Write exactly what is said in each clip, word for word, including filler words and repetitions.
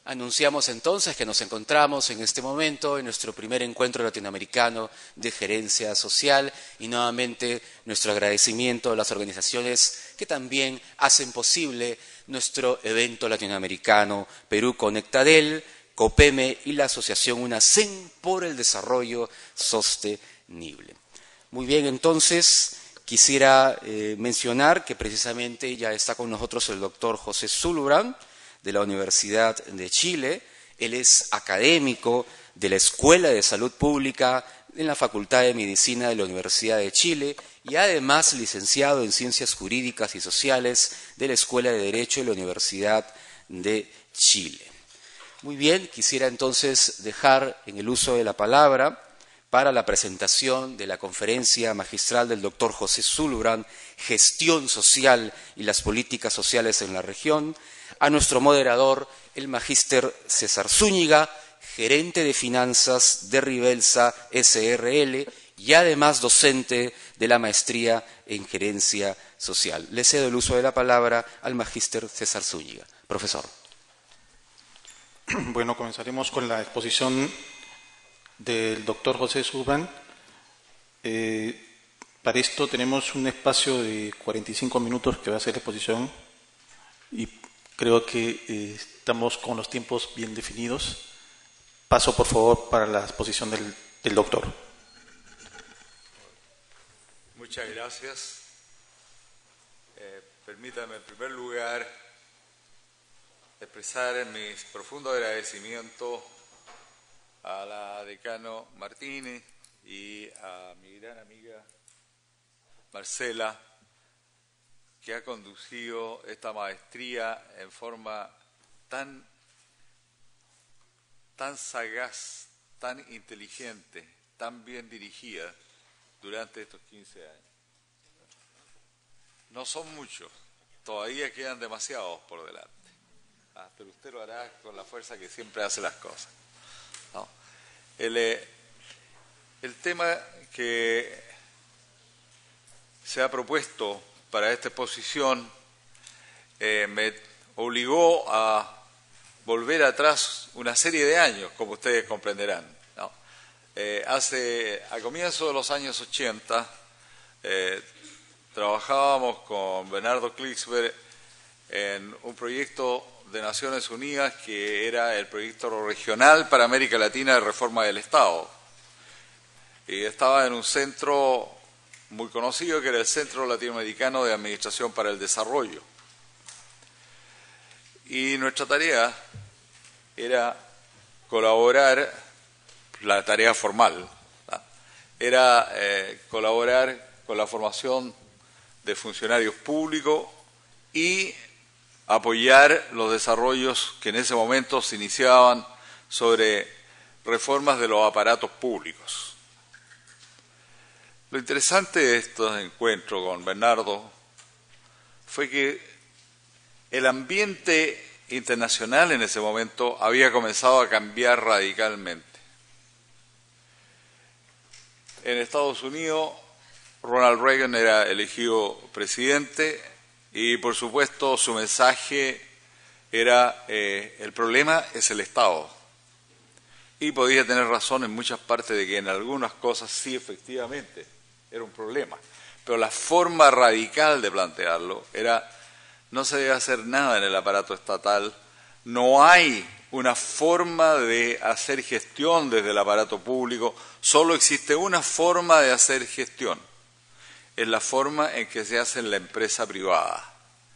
Anunciamos entonces que nos encontramos en este momento en nuestro primer encuentro latinoamericano de gerencia social y nuevamente nuestro agradecimiento a las organizaciones que también hacen posible nuestro evento latinoamericano Perú Conectadel, COPEME y la Asociación UNACEN por el Desarrollo Sostenible. Muy bien, entonces quisiera eh, mencionar que precisamente ya está con nosotros el doctor José Zulubrand, de la Universidad de Chile. Él es académico de la Escuela de Salud Pública en la Facultad de Medicina de la Universidad de Chile y además licenciado en Ciencias Jurídicas y Sociales de la Escuela de Derecho de la Universidad de Chile. Muy bien, quisiera entonces dejar en el uso de la palabra para la presentación de la conferencia magistral del doctor José Zulubrand, Gestión Social y las Políticas Sociales en la Región, a nuestro moderador, el magíster César Zúñiga, gerente de finanzas de Ribelsa S R L y además docente de la maestría en gerencia social. Le cedo el uso de la palabra al magíster César Zúñiga. Profesor. Bueno, comenzaremos con la exposición del doctor José Zulubrand. Eh, para esto tenemos un espacio de cuarenta y cinco minutos que va a ser la exposición y creo que eh, estamos con los tiempos bien definidos. Paso, por favor, para la exposición del, del doctor. Muchas gracias. Eh, permítame, en primer lugar, expresar mi profundo agradecimiento a la decano Martínez y a mi gran amiga Marcela, que ha conducido esta maestría en forma tan, tan sagaz, tan inteligente, tan bien dirigida durante estos quince años. No son muchos, todavía quedan demasiados por delante, ah, pero usted lo hará con la fuerza que siempre hace las cosas. ¿No? El, el tema que se ha propuesto para esta exposición eh, me obligó a volver atrás una serie de años, como ustedes comprenderán, ¿no? Eh, hace, a comienzos de los años ochenta, eh, trabajábamos con Bernardo Klicksberg en un proyecto de Naciones Unidas que era el proyecto regional para América Latina de reforma del Estado. Y estaba en un centro muy conocido, que era el Centro Latinoamericano de Administración para el Desarrollo. Y nuestra tarea era colaborar, la tarea formal, ¿no? era eh, colaborar con la formación de funcionarios públicos y apoyar los desarrollos que en ese momento se iniciaban sobre reformas de los aparatos públicos. Lo interesante de estos encuentros con Bernardo fue que el ambiente internacional en ese momento había comenzado a cambiar radicalmente. En Estados Unidos, Ronald Reagan era elegido presidente y, por supuesto, su mensaje era eh, el problema es el Estado. Y podía tener razón en muchas partes de que en algunas cosas sí, efectivamente, era un problema. Pero la forma radical de plantearlo era: no se debe hacer nada en el aparato estatal, no hay una forma de hacer gestión desde el aparato público, solo existe una forma de hacer gestión, es la forma en que se hace en la empresa privada.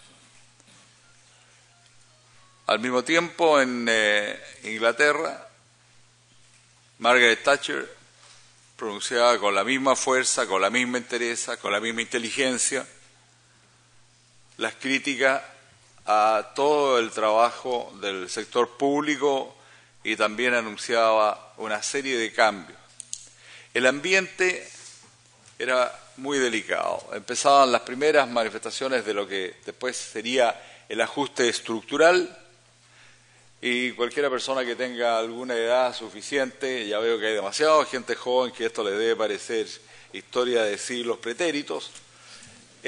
Al mismo tiempo, en eh, Inglaterra, Margaret Thatcher pronunciaba con la misma fuerza, con la misma entereza, con la misma inteligencia, las críticas a todo el trabajo del sector público y también anunciaba una serie de cambios. El ambiente era muy delicado. Empezaban las primeras manifestaciones de lo que después sería el ajuste estructural, y cualquiera persona que tenga alguna edad suficiente, ya veo que hay demasiada gente joven que esto le debe parecer historia de siglos pretéritos,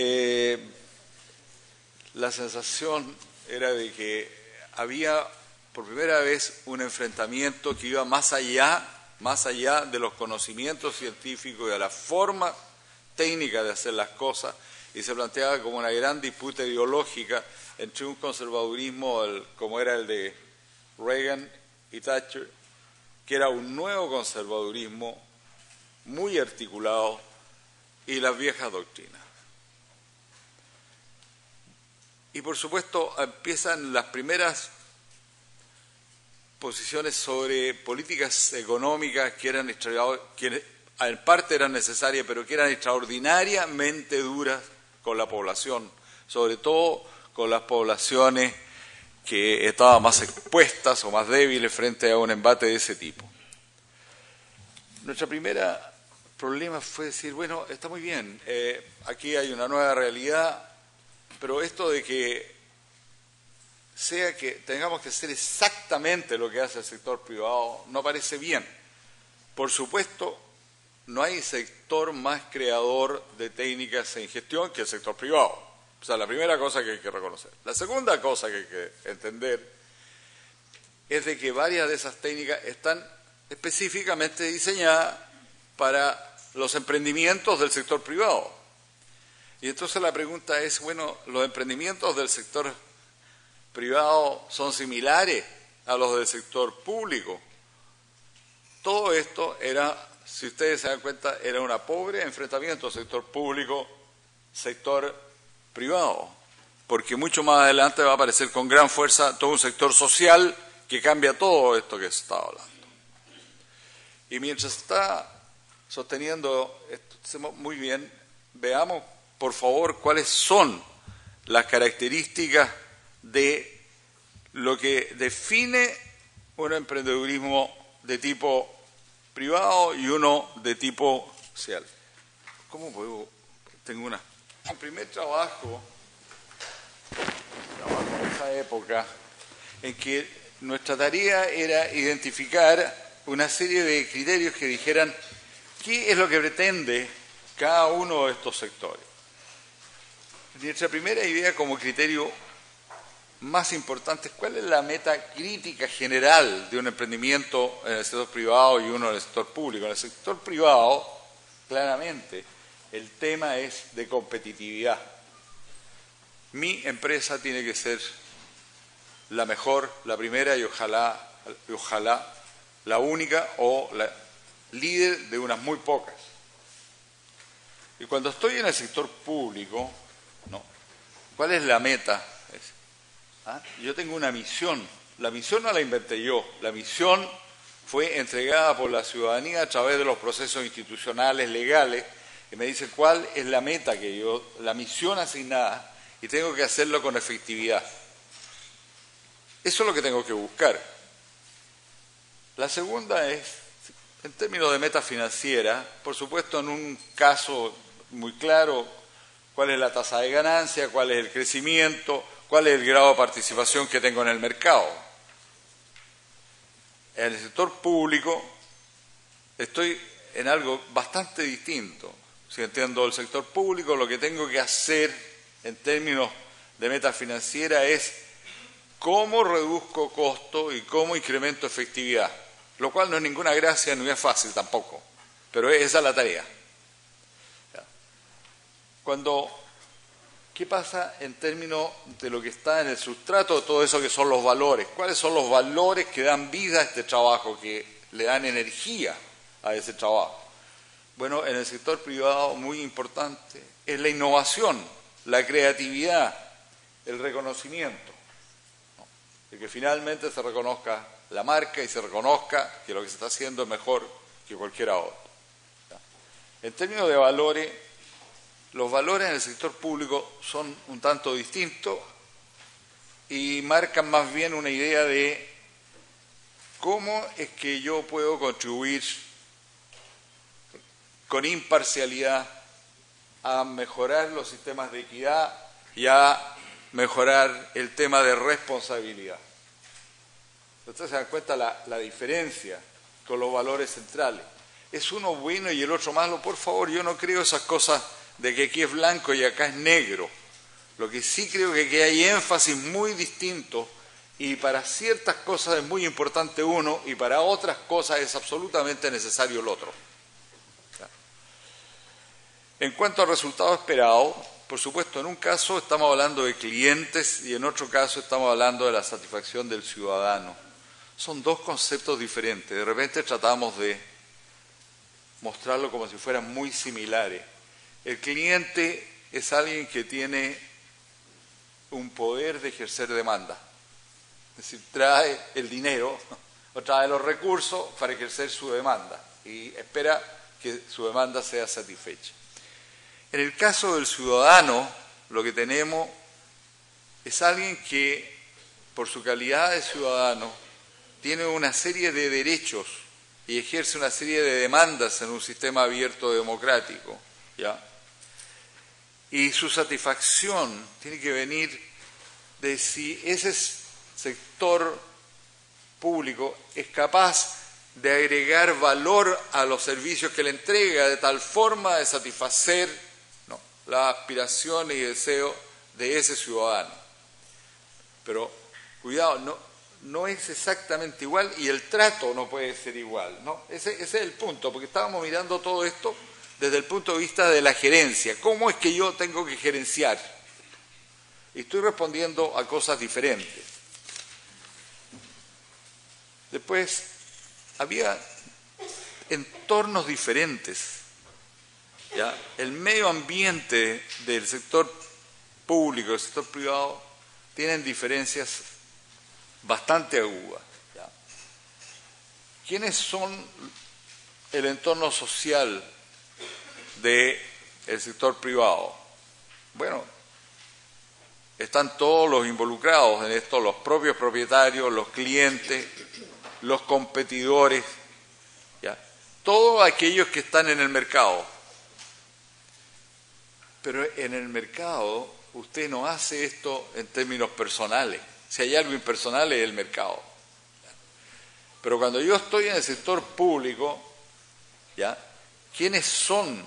eh, la sensación era de que había por primera vez un enfrentamiento que iba más allá, más allá de los conocimientos científicos y de la forma técnica de hacer las cosas, y se planteaba como una gran disputa ideológica entre un conservadurismo el, como era el de Reagan y Thatcher, que era un nuevo conservadurismo muy articulado, y las viejas doctrinas. Y por supuesto empiezan las primeras posiciones sobre políticas económicas que eran que en parte eran necesarias, pero que eran extraordinariamente duras con la población, sobre todo con las poblaciones que estaban más expuestas o más débiles frente a un embate de ese tipo. Nuestra primera problema fue decir, bueno, está muy bien, eh, aquí hay una nueva realidad, pero esto de que sea que tengamos que hacer exactamente lo que hace el sector privado no parece bien. Por supuesto, no hay sector más creador de técnicas en gestión que el sector privado. O sea, la primera cosa que hay que reconocer. La segunda cosa que hay que entender es de que varias de esas técnicas están específicamente diseñadas para los emprendimientos del sector privado. Y entonces la pregunta es, bueno, ¿los emprendimientos del sector privado son similares a los del sector público? Todo esto era, si ustedes se dan cuenta, era una pobre enfrentamiento sector público, sector privado, porque mucho más adelante va a aparecer con gran fuerza todo un sector social que cambia todo esto que se está hablando. Y mientras está sosteniendo esto muy bien, veamos por favor cuáles son las características de lo que define un emprendedurismo de tipo privado y uno de tipo social. ¿Cómo puedo? Tengo una. El primer trabajo, trabajo en esa época, en que nuestra tarea era identificar una serie de criterios que dijeran qué es lo que pretende cada uno de estos sectores. Nuestra primera idea como criterio más importante es cuál es la meta crítica general de un emprendimiento en el sector privado y uno en el sector público. En el sector privado, claramente, el tema es de competitividad. Mi empresa tiene que ser la mejor, la primera y ojalá, y ojalá la única o la líder de unas muy pocas. Y cuando estoy en el sector público, no. ¿Cuál es la meta? ¿Ah? Yo tengo una misión. La misión no la inventé yo. La misión fue entregada por la ciudadanía a través de los procesos institucionales, legales, que me dicen cuál es la meta que yo, la misión asignada, y tengo que hacerlo con efectividad. Eso es lo que tengo que buscar. La segunda es, en términos de meta financiera, por supuesto en un caso muy claro, cuál es la tasa de ganancia, cuál es el crecimiento, cuál es el grado de participación que tengo en el mercado. En el sector público estoy en algo bastante distinto. Si entiendo el sector público, lo que tengo que hacer en términos de meta financiera es cómo reduzco costo y cómo incremento efectividad, lo cual no es ninguna gracia, no es fácil tampoco, pero esa es la tarea. Cuando, ¿qué pasa en términos de lo que está en el sustrato de todo eso que son los valores? ¿Cuáles son los valores que dan vida a este trabajo, que le dan energía a ese trabajo? Bueno, en el sector privado, muy importante, es la innovación, la creatividad, el reconocimiento. ¿No? De que finalmente se reconozca la marca y se reconozca que lo que se está haciendo es mejor que cualquiera otro. En términos de valores, los valores en el sector público son un tanto distintos y marcan más bien una idea de cómo es que yo puedo contribuir con imparcialidad a mejorar los sistemas de equidad y a mejorar el tema de responsabilidad. Ustedes se dan cuenta la, la diferencia con los valores centrales. Es uno bueno y el otro malo. Por favor, yo no creo esas cosas de que aquí es blanco y acá es negro. Lo que sí creo que aquí hay énfasis muy distinto y para ciertas cosas es muy importante uno y para otras cosas es absolutamente necesario el otro. En cuanto al resultado esperado, por supuesto, en un caso estamos hablando de clientes y en otro caso estamos hablando de la satisfacción del ciudadano. Son dos conceptos diferentes. De repente tratamos de mostrarlo como si fueran muy similares. El cliente es alguien que tiene un poder de ejercer demanda. Es decir, trae el dinero o trae los recursos para ejercer su demanda y espera que su demanda sea satisfecha. En el caso del ciudadano, lo que tenemos es alguien que, por su calidad de ciudadano, tiene una serie de derechos y ejerce una serie de demandas en un sistema abierto democrático, ¿ya? Y su satisfacción tiene que venir de si ese sector público es capaz de agregar valor a los servicios que le entrega de tal forma de satisfacer, ¿no?, las aspiraciones y deseos de ese ciudadano. Pero, cuidado, no, no es exactamente igual y el trato no puede ser igual, ¿no? Ese, ese es el punto, porque estábamos mirando todo esto desde el punto de vista de la gerencia. ¿Cómo es que yo tengo que gerenciar? Y estoy respondiendo a cosas diferentes. Después, había entornos diferentes, ¿ya? El medio ambiente del sector público y del sector privado tienen diferencias bastante agudas, ¿ya? ¿Quiénes son el entorno social del sector privado? Bueno, están todos los involucrados en esto, los propios propietarios, los clientes, los competidores, ¿ya? Todos aquellos que están en el mercado. Pero en el mercado usted no hace esto en términos personales. Si hay algo impersonal es el mercado. Pero cuando yo estoy en el sector público, ¿ya?, ¿quiénes son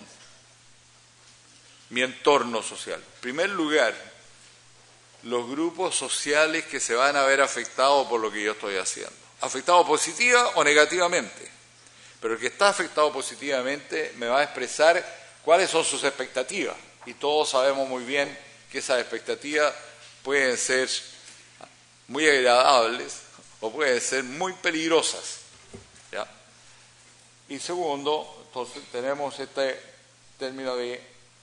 mi entorno social? En primer lugar, los grupos sociales que se van a ver afectados por lo que yo estoy haciendo. Afectado positiva o negativamente. Pero el que está afectado positivamente me va a expresar cuáles son sus expectativas. Y todos sabemos muy bien que esas expectativas pueden ser muy agradables o pueden ser muy peligrosas, ¿ya? Y segundo, entonces tenemos este término de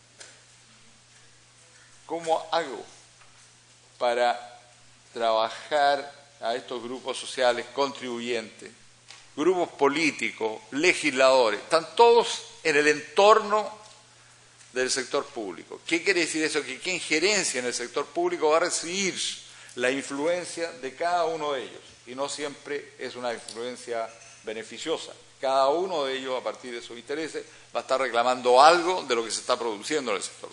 cómo hago para trabajar a estos grupos sociales contribuyentes, grupos políticos, legisladores, están todos en el entorno del sector público. ¿Qué quiere decir eso? Que quien gerencia en el sector público va a recibir la influencia de cada uno de ellos, y no siempre es una influencia beneficiosa. Cada uno de ellos, a partir de sus intereses, va a estar reclamando algo de lo que se está produciendo en el sector.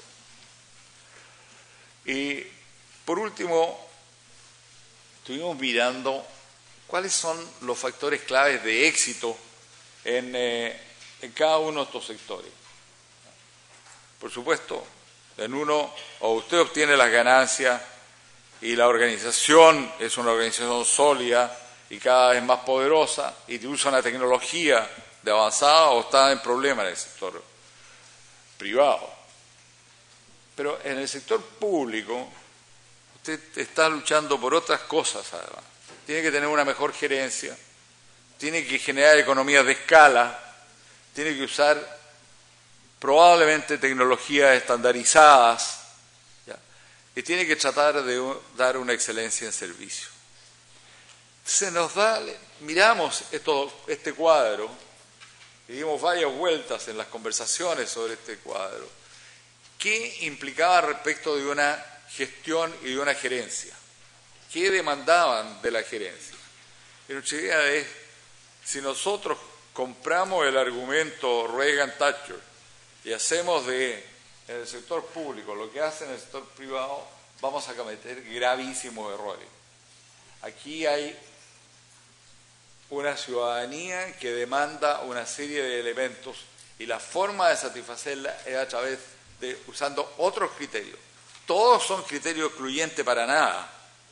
Y, por último, estuvimos mirando cuáles son los factores claves de éxito en, eh, en cada uno de estos sectores. Por supuesto, en uno, o usted obtiene las ganancias y la organización es una organización sólida y cada vez más poderosa y usa una tecnología de avanzada, o está en problemas en el sector privado. Pero en el sector público, usted está luchando por otras cosas además. Tiene que tener una mejor gerencia, tiene que generar economías de escala, tiene que usar probablemente tecnologías estandarizadas, ¿ya?, y tiene que tratar de dar una excelencia en servicio. Se nos da, miramos esto, este cuadro, y dimos varias vueltas en las conversaciones sobre este cuadro. ¿Qué implicaba respecto de una gestión y de una gerencia? ¿Qué demandaban de la gerencia? Y nuestra idea es, si nosotros compramos el argumento Reagan-Thatcher y hacemos de en el sector público lo que hace en el sector privado, vamos a cometer gravísimos errores. Aquí hay una ciudadanía que demanda una serie de elementos y la forma de satisfacerla es a través de usando otros criterios. Todos son criterios excluyentes para nada,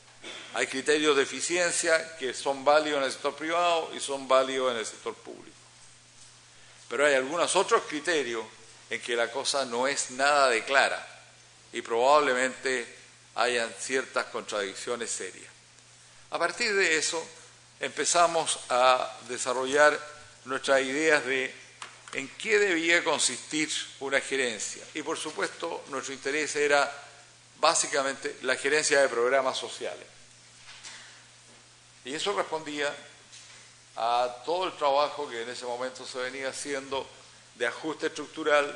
Hay criterios de eficiencia que son válidos en el sector privado y son válidos en el sector público. Pero hay algunos otros criterios en que la cosa no es nada de clara y probablemente hayan ciertas contradicciones serias. A partir de eso empezamos a desarrollar nuestras ideas de en qué debía consistir una gerencia. Y por supuesto nuestro interés era básicamente la gerencia de programas sociales. Y eso respondía a todo el trabajo que en ese momento se venía haciendo de ajuste estructural,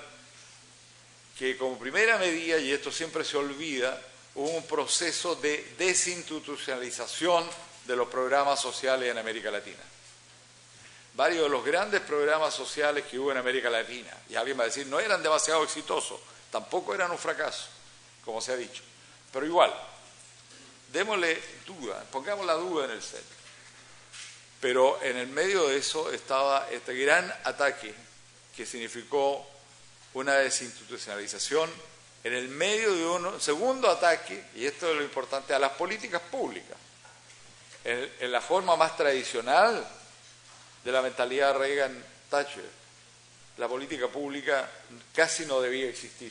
que como primera medida, y esto siempre se olvida, hubo un proceso de desinstitucionalización de los programas sociales en América Latina. Varios de los grandes programas sociales que hubo en América Latina, y alguien va a decir, no eran demasiado exitosos, tampoco eran un fracaso, como se ha dicho, pero igual, démosle duda, pongamos la duda en el centro. Pero en el medio de eso estaba este gran ataque que significó una desinstitucionalización, en el medio de un segundo ataque, y esto es lo importante, a las políticas públicas, en, en la forma más tradicional de la mentalidad Reagan-Thatcher. La política pública casi no debía existir.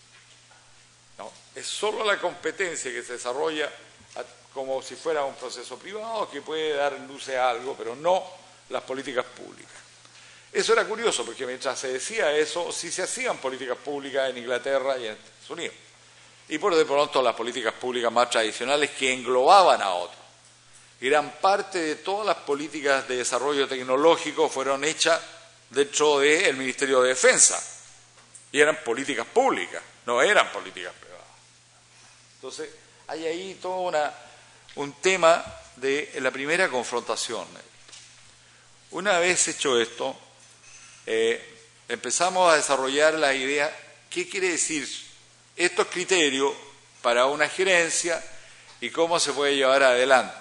¿No? Es solo la competencia que se desarrolla como si fuera un proceso privado que puede dar luces a algo, pero no las políticas públicas. Eso era curioso, porque mientras se decía eso, sí se hacían políticas públicas en Inglaterra y en Estados Unidos. Y por de pronto las políticas públicas más tradicionales que englobaban a otros. Gran parte de todas las políticas de desarrollo tecnológico fueron hechas dentro del Ministerio de Defensa. Y eran políticas públicas, no eran políticas privadas. Entonces, hay ahí todo una, un tema de la primera confrontación. Una vez hecho esto, eh, empezamos a desarrollar la idea, ¿qué quiere decir estos criterios para una gerencia y cómo se puede llevar adelante?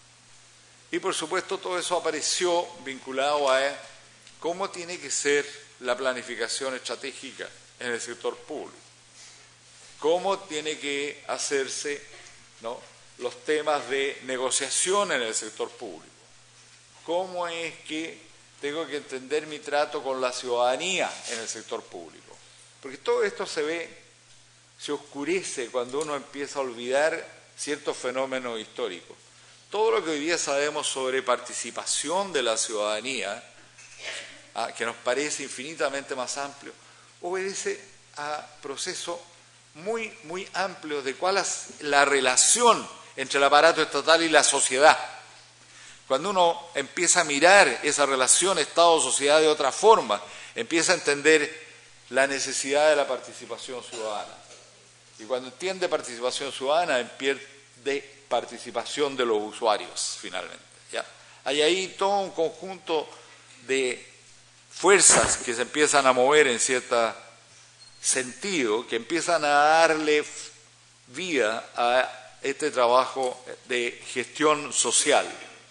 Y por supuesto todo eso apareció vinculado a cómo tiene que ser la planificación estratégica en el sector público, cómo tiene que hacerse, ¿no?, los temas de negociación en el sector público, cómo es que tengo que entender mi trato con la ciudadanía en el sector público, porque todo esto se ve, se oscurece cuando uno empieza a olvidar ciertos fenómenos históricos. Todo lo que hoy día sabemos sobre participación de la ciudadanía, ah, que nos parece infinitamente más amplio, obedece a procesos muy, muy amplios de cuál es la relación entre el aparato estatal y la sociedad. Cuando uno empieza a mirar esa relación Estado-sociedad de otra forma, empieza a entender la necesidad de la participación ciudadana. Y cuando entiende participación ciudadana, entiende participación de los usuarios, finalmente. ¿Ya? Hay ahí todo un conjunto de fuerzas que se empiezan a mover en cierto sentido, que empiezan a darle vida a este trabajo de gestión social.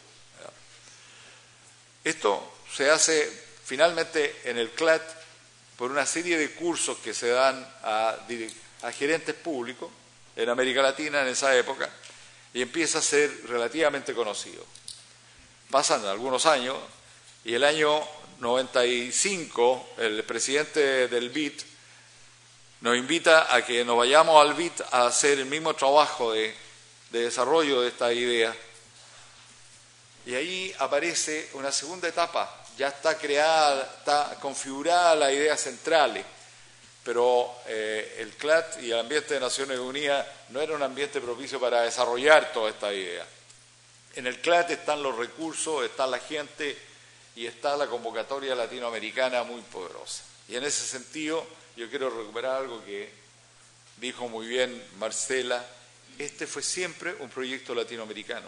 Esto se hace finalmente en el C L A T por una serie de cursos que se dan a, a gerentes públicos en América Latina en esa época, y empieza a ser relativamente conocido. Pasan algunos años y el año noventa y cinco el presidente del B I D nos invita a que nos vayamos al B I D a hacer el mismo trabajo de, de desarrollo de esta idea. Y ahí aparece una segunda etapa, ya está creada, está configurada la idea central, pero eh, el C L A T y el ambiente de Naciones Unidas no era un ambiente propicio para desarrollar toda esta idea. En el C L A T están los recursos, está la gente y está la convocatoria latinoamericana muy poderosa. Y en ese sentido yo quiero recuperar algo que dijo muy bien Marcela, este fue siempre un proyecto latinoamericano.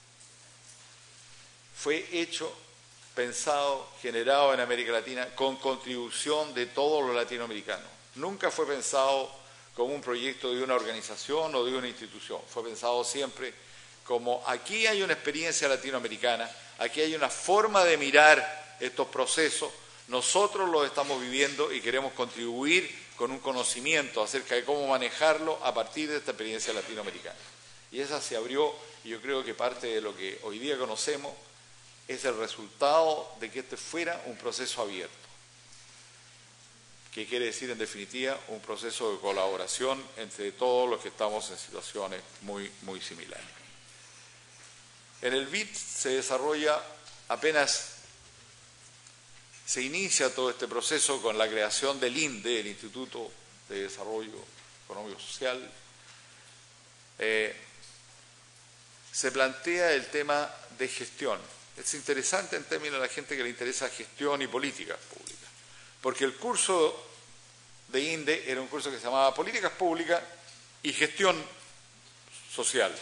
Fue hecho, pensado, generado en América Latina con contribución de todos los latinoamericanos. Nunca fue pensado como un proyecto de una organización o de una institución. Fue pensado siempre como aquí hay una experiencia latinoamericana, aquí hay una forma de mirar estos procesos, nosotros los estamos viviendo y queremos contribuir con un conocimiento acerca de cómo manejarlo a partir de esta experiencia latinoamericana. Y esa se abrió, y yo creo que parte de lo que hoy día conocemos es el resultado de que este fuera un proceso abierto. Que quiere decir, en definitiva, un proceso de colaboración entre todos los que estamos en situaciones muy, muy similares. En el B I D se desarrolla, apenas se inicia todo este proceso con la creación del I N D E, el Instituto de Desarrollo Económico Social, eh, se plantea el tema de gestión. Es interesante en términos de la gente que le interesa gestión y políticas públicas, porque el curso de I N D E era un curso que se llamaba Políticas Públicas y Gestión Social.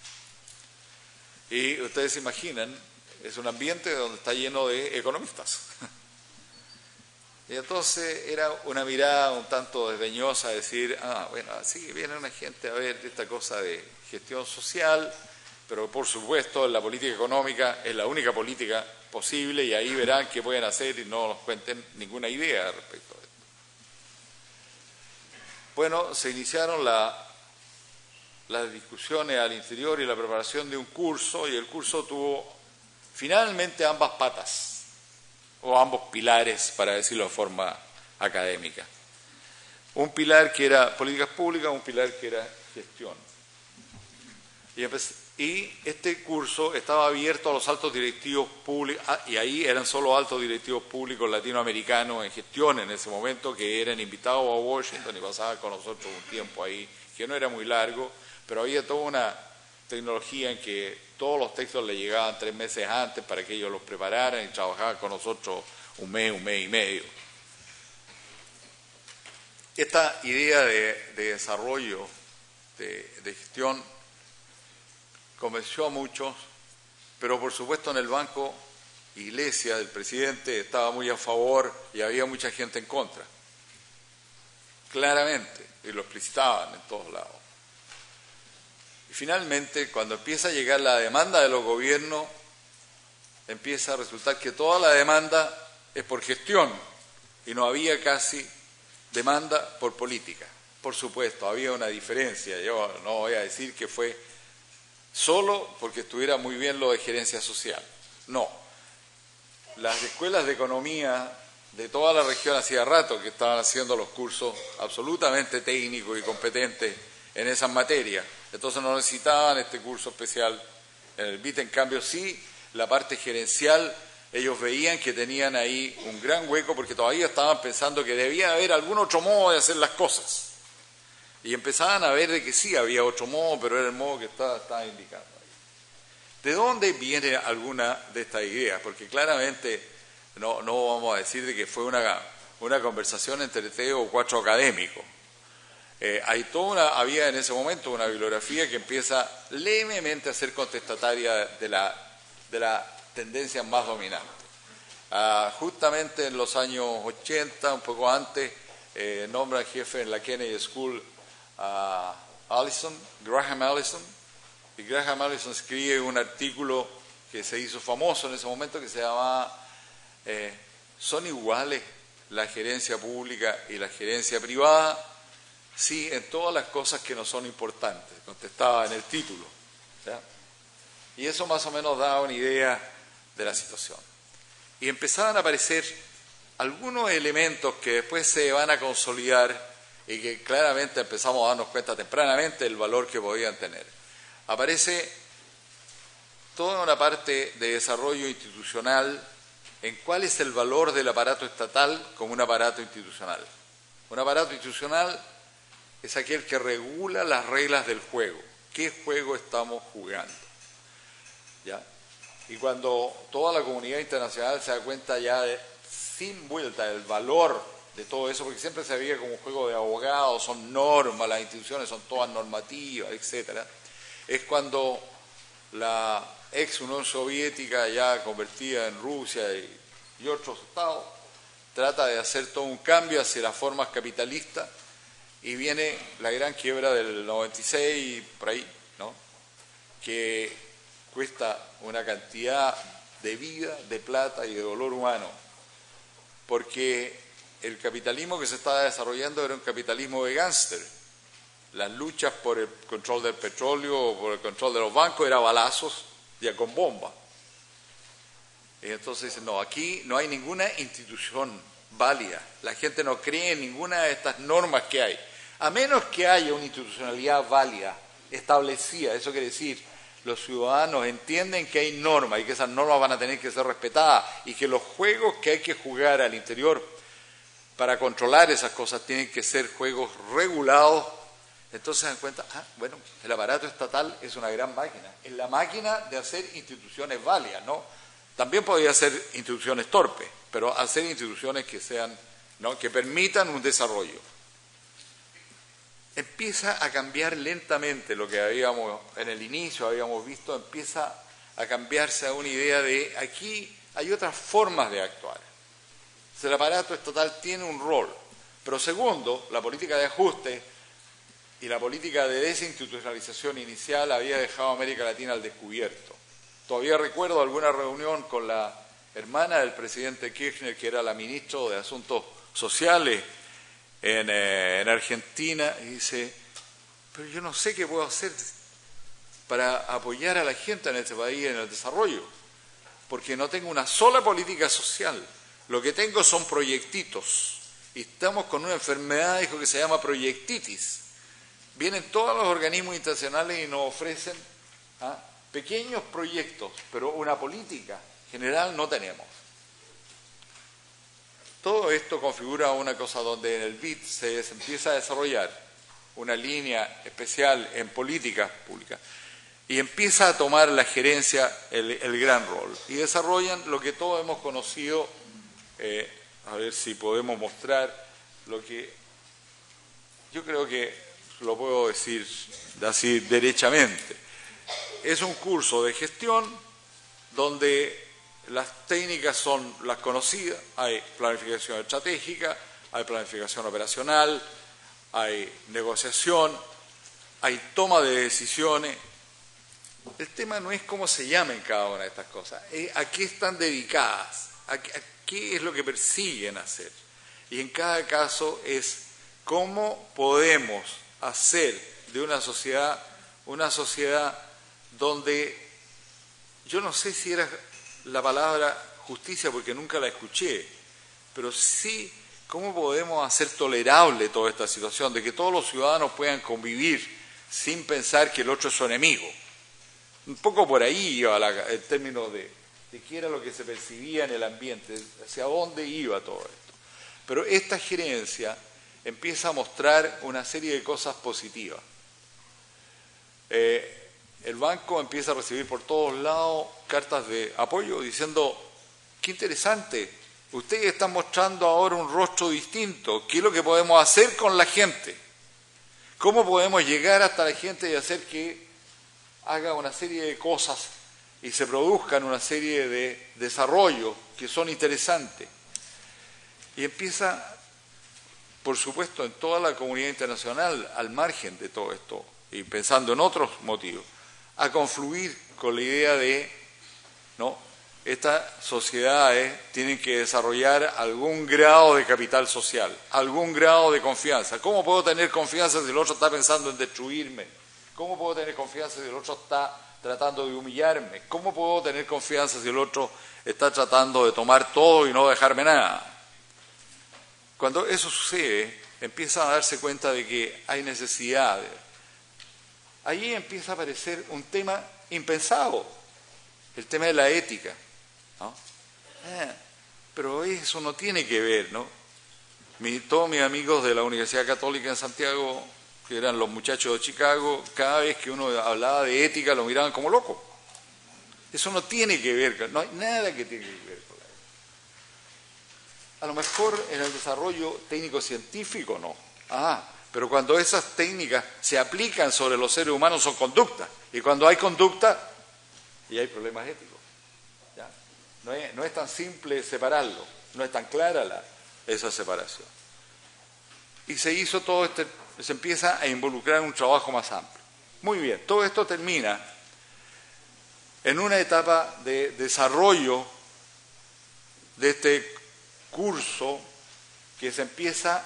Y ustedes se imaginan, es un ambiente donde está lleno de economistas. Y entonces era una mirada un tanto desdeñosa, decir, ah, bueno, sí, viene una gente a ver esta cosa de gestión social, pero por supuesto la política económica es la única política posible y ahí verán qué pueden hacer y no nos cuenten ninguna idea respecto a esto. Bueno, se iniciaron la, las discusiones al interior y la preparación de un curso, y el curso tuvo finalmente ambas patas, o ambos pilares, para decirlo de forma académica. Un pilar que era políticas públicas, un pilar que era gestión. Y, y este curso estaba abierto a los altos directivos públicos, y ahí eran solo altos directivos públicos latinoamericanos en gestión en ese momento, que eran invitados a Washington y pasaban con nosotros un tiempo ahí, que no era muy largo, pero había toda una tecnología en que todos los textos le llegaban tres meses antes para que ellos los prepararan y trabajaban con nosotros un mes, un mes y medio. Esta idea de, de desarrollo, de, de gestión, convenció a muchos, pero por supuesto en el banco Iglesia, del presidente, estaba muy a favor y había mucha gente en contra. Claramente, y lo explicitaban en todos lados. Y finalmente, cuando empieza a llegar la demanda de los gobiernos, empieza a resultar que toda la demanda es por gestión y no había casi demanda por política. Por supuesto, había una diferencia. Yo no voy a decir que fue solo porque estuviera muy bien lo de gerencia social. No. Las escuelas de economía de toda la región hacía rato que estaban haciendo los cursos absolutamente técnicos y competentes en esas materias. Entonces no necesitaban este curso especial. En el B I T, en cambio, sí, la parte gerencial, ellos veían que tenían ahí un gran hueco porque todavía estaban pensando que debía haber algún otro modo de hacer las cosas. Y empezaban a ver de que sí había otro modo, pero era el modo que estaba, estaba indicando ahí. ¿De dónde viene alguna de estas ideas? Porque claramente no, no vamos a decir de que fue una, una conversación entre tres o cuatro académicos. Eh, hay toda una, había en ese momento una bibliografía que empieza levemente a ser contestataria de la, de la tendencia más dominante. Ah, justamente en los años ochenta, un poco antes, eh, nombra jefe en la Kennedy School a Allison, Graham Allison, y Graham Allison escribe un artículo que se hizo famoso en ese momento que se llamaba eh, ¿son iguales la gerencia pública y la gerencia privada? Sí, en todas las cosas que no son importantes, contestaba en el título, ¿ya? Y eso más o menos daba una idea de la situación. Y empezaban a aparecer algunos elementos que después se van a consolidar y que claramente empezamos a darnos cuenta tempranamente del valor que podían tener. Aparece toda una parte de desarrollo institucional en cuál es el valor del aparato estatal como un aparato institucional. Un aparato institucional es aquel que regula las reglas del juego. ¿Qué juego estamos jugando? ¿Ya? Y cuando toda la comunidad internacional se da cuenta ya de, sin vuelta del valor de todo eso, porque siempre se veía como un juego de abogados, son normas, las instituciones son todas normativas, etcétera, es cuando la ex Unión Soviética, ya convertida en Rusia y, y otros estados, trata de hacer todo un cambio hacia las formas capitalistas y viene la gran quiebra del noventa y seis, por ahí, ¿no? Que cuesta una cantidad de vida, de plata y de dolor humano, porque el capitalismo que se estaba desarrollando era un capitalismo de gángster. las luchas por el control del petróleo o por el control de los bancos eran balazos ya con bomba. Y entonces dicen, no, aquí no hay ninguna institución válida. La gente no cree en ninguna de estas normas que hay. A menos que haya una institucionalidad válida, establecida. Eso quiere decir, los ciudadanos entienden que hay normas y que esas normas van a tener que ser respetadas y que los juegos que hay que jugar al interior para controlar esas cosas tienen que ser juegos regulados. Entonces se dan cuenta, ah, bueno, el aparato estatal es una gran máquina. Es la máquina de hacer instituciones válidas, ¿no? También podría ser instituciones torpes, pero hacer instituciones que sean, ¿no?, que permitan un desarrollo. Empieza a cambiar lentamente lo que habíamos en el inicio habíamos visto, empieza a cambiarse a una idea de aquí hay otras formas de actuar. El aparato estatal tiene un rol, pero segundo, la política de ajuste y la política de desinstitucionalización inicial había dejado a América Latina al descubierto. Todavía recuerdo alguna reunión con la hermana del presidente Kirchner, que era la ministra de Asuntos Sociales en, eh, en Argentina, y dice, pero yo no sé qué puedo hacer para apoyar a la gente en este país en el desarrollo, porque no tengo una sola política social, lo que tengo son proyectitos, y estamos con una enfermedad, dijo, que se llama proyectitis. Vienen todos los organismos internacionales y nos ofrecen ¿ah? pequeños proyectos, pero una política general no tenemos. Todo esto configura una cosa donde en el B I D se, se empieza a desarrollar una línea especial en políticas públicas y empieza a tomar la gerencia el, el gran rol. Y desarrollan lo que todos hemos conocido, eh, a ver si podemos mostrar lo que yo creo que lo puedo decir así derechamente. Es un curso de gestión donde las técnicas son las conocidas, hay planificación estratégica, hay planificación operacional, hay negociación, hay toma de decisiones. El tema no es cómo se llamen cada una de estas cosas, es a qué están dedicadas, a qué, a qué es lo que persiguen hacer. Y en cada caso es cómo podemos hacer de una sociedad una sociedad donde, yo no sé si era la palabra justicia porque nunca la escuché, pero sí cómo podemos hacer tolerable toda esta situación, de que todos los ciudadanos puedan convivir sin pensar que el otro es su enemigo. Un poco por ahí iba la, el término de, de qué era lo que se percibía en el ambiente, hacia dónde iba todo esto. Pero esta gerencia empieza a mostrar una serie de cosas positivas. Eh, el banco empieza a recibir por todos lados cartas de apoyo diciendo, qué interesante, ustedes están mostrando ahora un rostro distinto, ¿qué es lo que podemos hacer con la gente? ¿Cómo podemos llegar hasta la gente y hacer que haga una serie de cosas y se produzcan una serie de desarrollos que son interesantes? Y empieza, por supuesto, en toda la comunidad internacional, al margen de todo esto, y pensando en otros motivos, a confluir con la idea de, ¿no?, estas sociedades tienen que desarrollar algún grado de capital social, algún grado de confianza. ¿Cómo puedo tener confianza si el otro está pensando en destruirme? ¿Cómo puedo tener confianza si el otro está tratando de humillarme? ¿Cómo puedo tener confianza si el otro está tratando de tomar todo y no dejarme nada? Cuando eso sucede, empiezan a darse cuenta de que hay necesidad. Allí empieza a aparecer un tema impensado, el tema de la ética, ¿no? Eh, pero eso no tiene que ver, ¿no? Mi, todos mis amigos de la Universidad Católica en Santiago, que eran los muchachos de Chicago, cada vez que uno hablaba de ética lo miraban como loco. Eso no tiene que ver, no hay nada que tiene que ver con la ética. A lo mejor en el desarrollo técnico-científico no. Ah, pero cuando esas técnicas se aplican sobre los seres humanos son conductas. Y cuando hay conducta, y hay problemas éticos. ¿Ya? No es, no es tan simple separarlo, no es tan clara la, esa separación. Y se hizo todo este, se empieza a involucrar en un trabajo más amplio. Muy bien, todo esto termina en una etapa de desarrollo de este curso que se empieza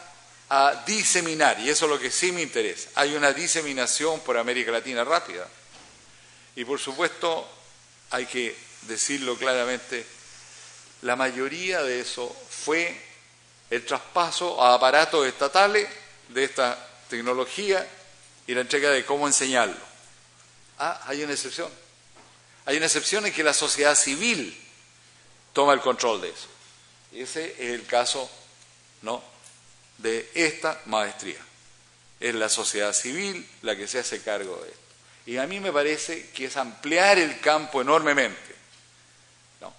a diseminar, y eso es lo que sí me interesa. Hay una diseminación por América Latina rápida. Y por supuesto, hay que decirlo claramente, la mayoría de eso fue el traspaso a aparatos estatales de esta tecnología y la entrega de cómo enseñarlo. Ah, hay una excepción. Hay una excepción en que la sociedad civil toma el control de eso. Y ese es el caso, ¿no?, de esta maestría. Es la sociedad civil la que se hace cargo de esto. Y a mí me parece que es ampliar el campo enormemente, ¿no?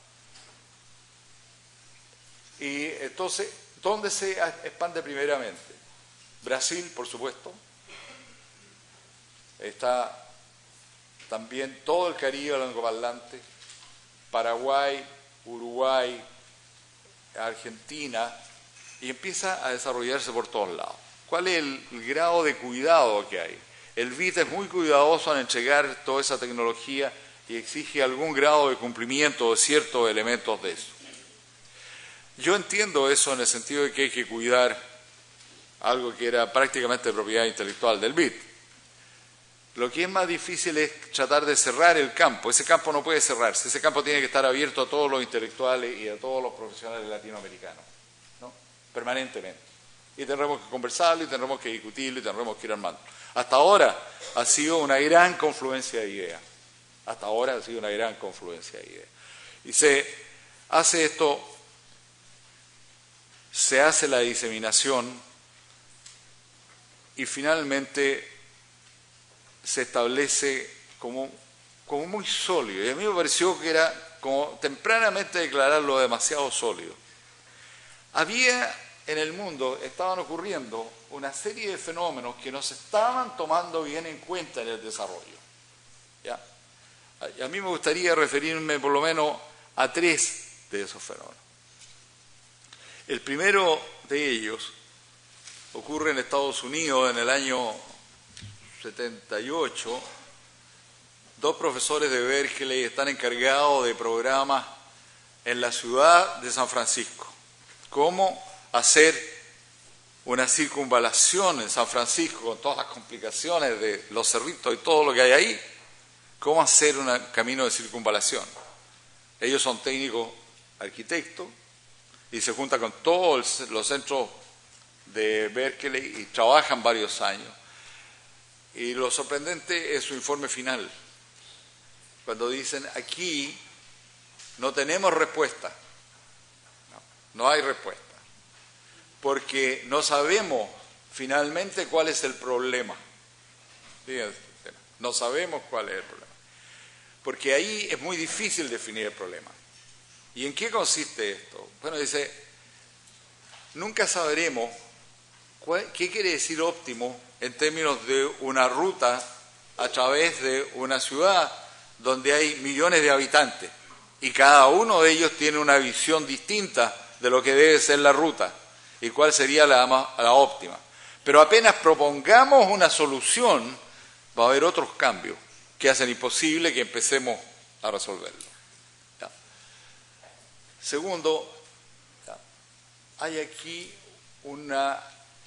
Y entonces, ¿dónde se expande primeramente? Brasil, por supuesto. Está también todo el Caribe angloparlante, Paraguay, Uruguay, Argentina, y empieza a desarrollarse por todos lados. ¿Cuál es el, el grado de cuidado que hay? El B I T es muy cuidadoso en entregar toda esa tecnología y exige algún grado de cumplimiento de ciertos elementos de eso. Yo entiendo eso en el sentido de que hay que cuidar algo que era prácticamente propiedad intelectual del B I T. Lo que es más difícil es tratar de cerrar el campo. Ese campo no puede cerrarse, ese campo tiene que estar abierto a todos los intelectuales y a todos los profesionales latinoamericanos, ¿no?, permanentemente. Y tendremos que conversarlo, y tendremos que discutirlo, y tendremos que ir armando. Hasta ahora ha sido una gran confluencia de ideas. Hasta ahora ha sido una gran confluencia de ideas. Y se hace esto, se hace la diseminación y finalmente se establece como, como muy sólido. Y a mí me pareció que era como tempranamente declararlo demasiado sólido. Había en el mundo, estaban ocurriendo una serie de fenómenos que no se estaban tomando bien en cuenta en el desarrollo. ¿Ya? A mí me gustaría referirme por lo menos a tres de esos fenómenos. El primero de ellos ocurre en Estados Unidos en el año setenta y ocho. Dos profesores de Berkeley están encargados de programas en la ciudad de San Francisco. ¿Cómo hacer una circunvalación en San Francisco con todas las complicaciones de los cerritos y todo lo que hay ahí? ¿Cómo hacer un camino de circunvalación? Ellos son técnicos arquitectos y se juntan con todos los centros de Berkeley y trabajan varios años. Y lo sorprendente es su informe final, cuando dicen, aquí no tenemos respuesta, no, no hay respuesta, porque no sabemos finalmente cuál es el problema. Fíjense, no sabemos cuál es el problema, porque ahí es muy difícil definir el problema. ¿Y en qué consiste esto? Bueno, dice, nunca sabremos cuál, qué quiere decir óptimo en términos de una ruta a través de una ciudad donde hay millones de habitantes y cada uno de ellos tiene una visión distinta de lo que debe ser la ruta y cuál sería la, la óptima. Pero apenas propongamos una solución, va a haber otros cambios que hacen imposible que empecemos a resolverlo. ¿Ya? Segundo, ¿ya?, hay aquí una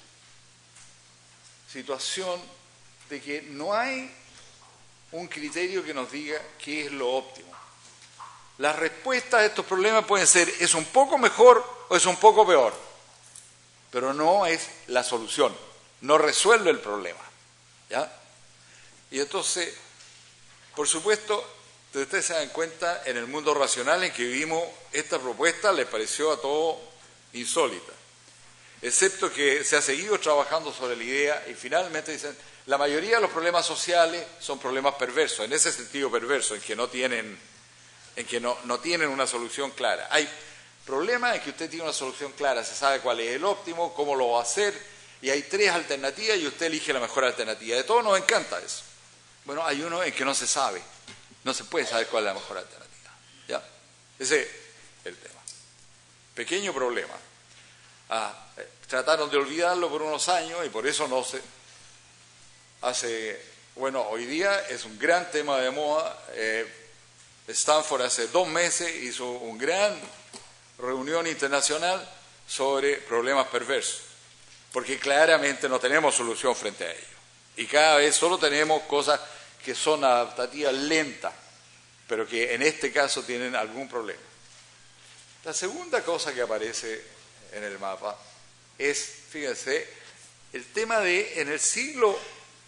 situación de que no hay un criterio que nos diga qué es lo óptimo. Las respuestas a estos problemas pueden ser, es un poco mejor o es un poco peor, pero no es la solución, no resuelve el problema. ¿Ya? Y entonces, por supuesto, ustedes se dan cuenta, en el mundo racional en que vivimos, esta propuesta les pareció a todos insólita, excepto que se ha seguido trabajando sobre la idea y finalmente dicen, la mayoría de los problemas sociales son problemas perversos, en ese sentido perverso, en que no tienen, en que no, no tienen una solución clara. Hay problemas en que usted tiene una solución clara, se sabe cuál es el óptimo, cómo lo va a hacer, y hay tres alternativas y usted elige la mejor alternativa. De todos nos encanta eso. Bueno, hay uno en que no se sabe, no se puede saber cuál es la mejor alternativa. ¿Ya? Ese es el tema. Pequeño problema. Ah, eh, trataron de olvidarlo por unos años y por eso no se hace, bueno, hoy día es un gran tema de moda. eh, Stanford hace dos meses hizo una gran reunión internacional sobre problemas perversos. porque claramente no tenemos solución frente a ello. Y cada vez solo tenemos cosas que son adaptativas lentas, pero que en este caso tienen algún problema. La segunda cosa que aparece en el mapa es, fíjense, el tema de en el siglo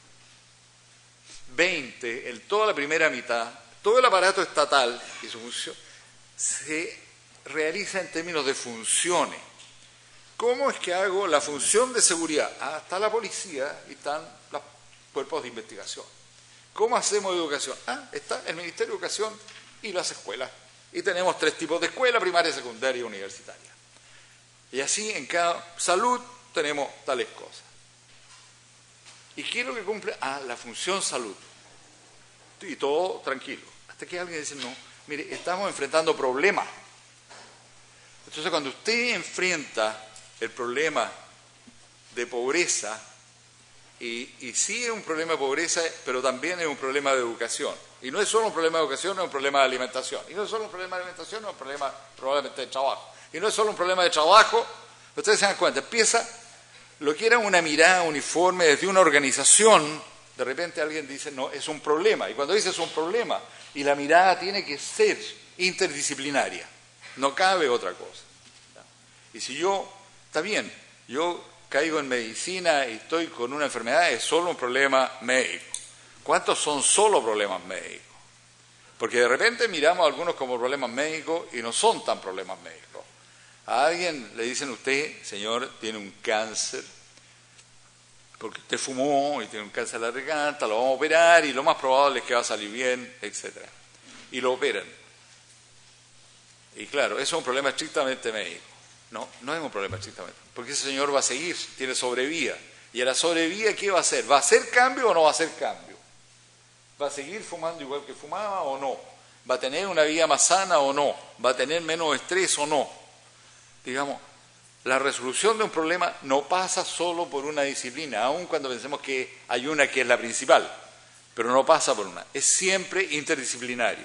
veinte, en toda la primera mitad, todo el aparato estatal y su función se realiza en términos de funciones. ¿Cómo es que hago la función de seguridad? Ah, está la policía y están los cuerpos de investigación. ¿Cómo hacemos educación? Ah, está el Ministerio de Educación y las escuelas. Y tenemos tres tipos de escuela: primaria, secundaria y universitaria. Y así en cada salud tenemos tales cosas. ¿Y qué es lo que cumple? Ah, la función salud. Y todo tranquilo. Hasta que alguien dice, no, mire, estamos enfrentando problemas. Entonces, cuando usted enfrenta el problema de pobreza, y, y sí es un problema de pobreza, pero también es un problema de educación. Y no es solo un problema de educación, es un problema de alimentación. Y no es solo un problema de alimentación, es un problema probablemente de trabajo. Y no es solo un problema de trabajo, ustedes se dan cuenta, empieza lo que era una mirada uniforme desde una organización, de repente alguien dice, no, es un problema. Y cuando dice es un problema, y la mirada tiene que ser interdisciplinaria, no cabe otra cosa. Y si yo, está bien, yo caigo en medicina y estoy con una enfermedad, es solo un problema médico. ¿Cuántos son solo problemas médicos? Porque de repente miramos a algunos como problemas médicos y no son tan problemas médicos. A alguien le dicen, usted, señor, tiene un cáncer, porque usted fumó y tiene un cáncer de la garganta, lo vamos a operar y lo más probable es que va a salir bien, etcétera. Y lo operan. Y claro, eso es un problema estrictamente médico. No, no es un problema estrictamente, porque ese señor va a seguir, tiene sobrevida. ¿Y a la sobrevida qué va a hacer? ¿Va a hacer cambio o no va a hacer cambio? ¿Va a seguir fumando igual que fumaba o no? ¿Va a tener una vida más sana o no? ¿Va a tener menos estrés o no? Digamos, la resolución de un problema no pasa solo por una disciplina, aun cuando pensemos que hay una que es la principal, pero no pasa por una, es siempre interdisciplinario.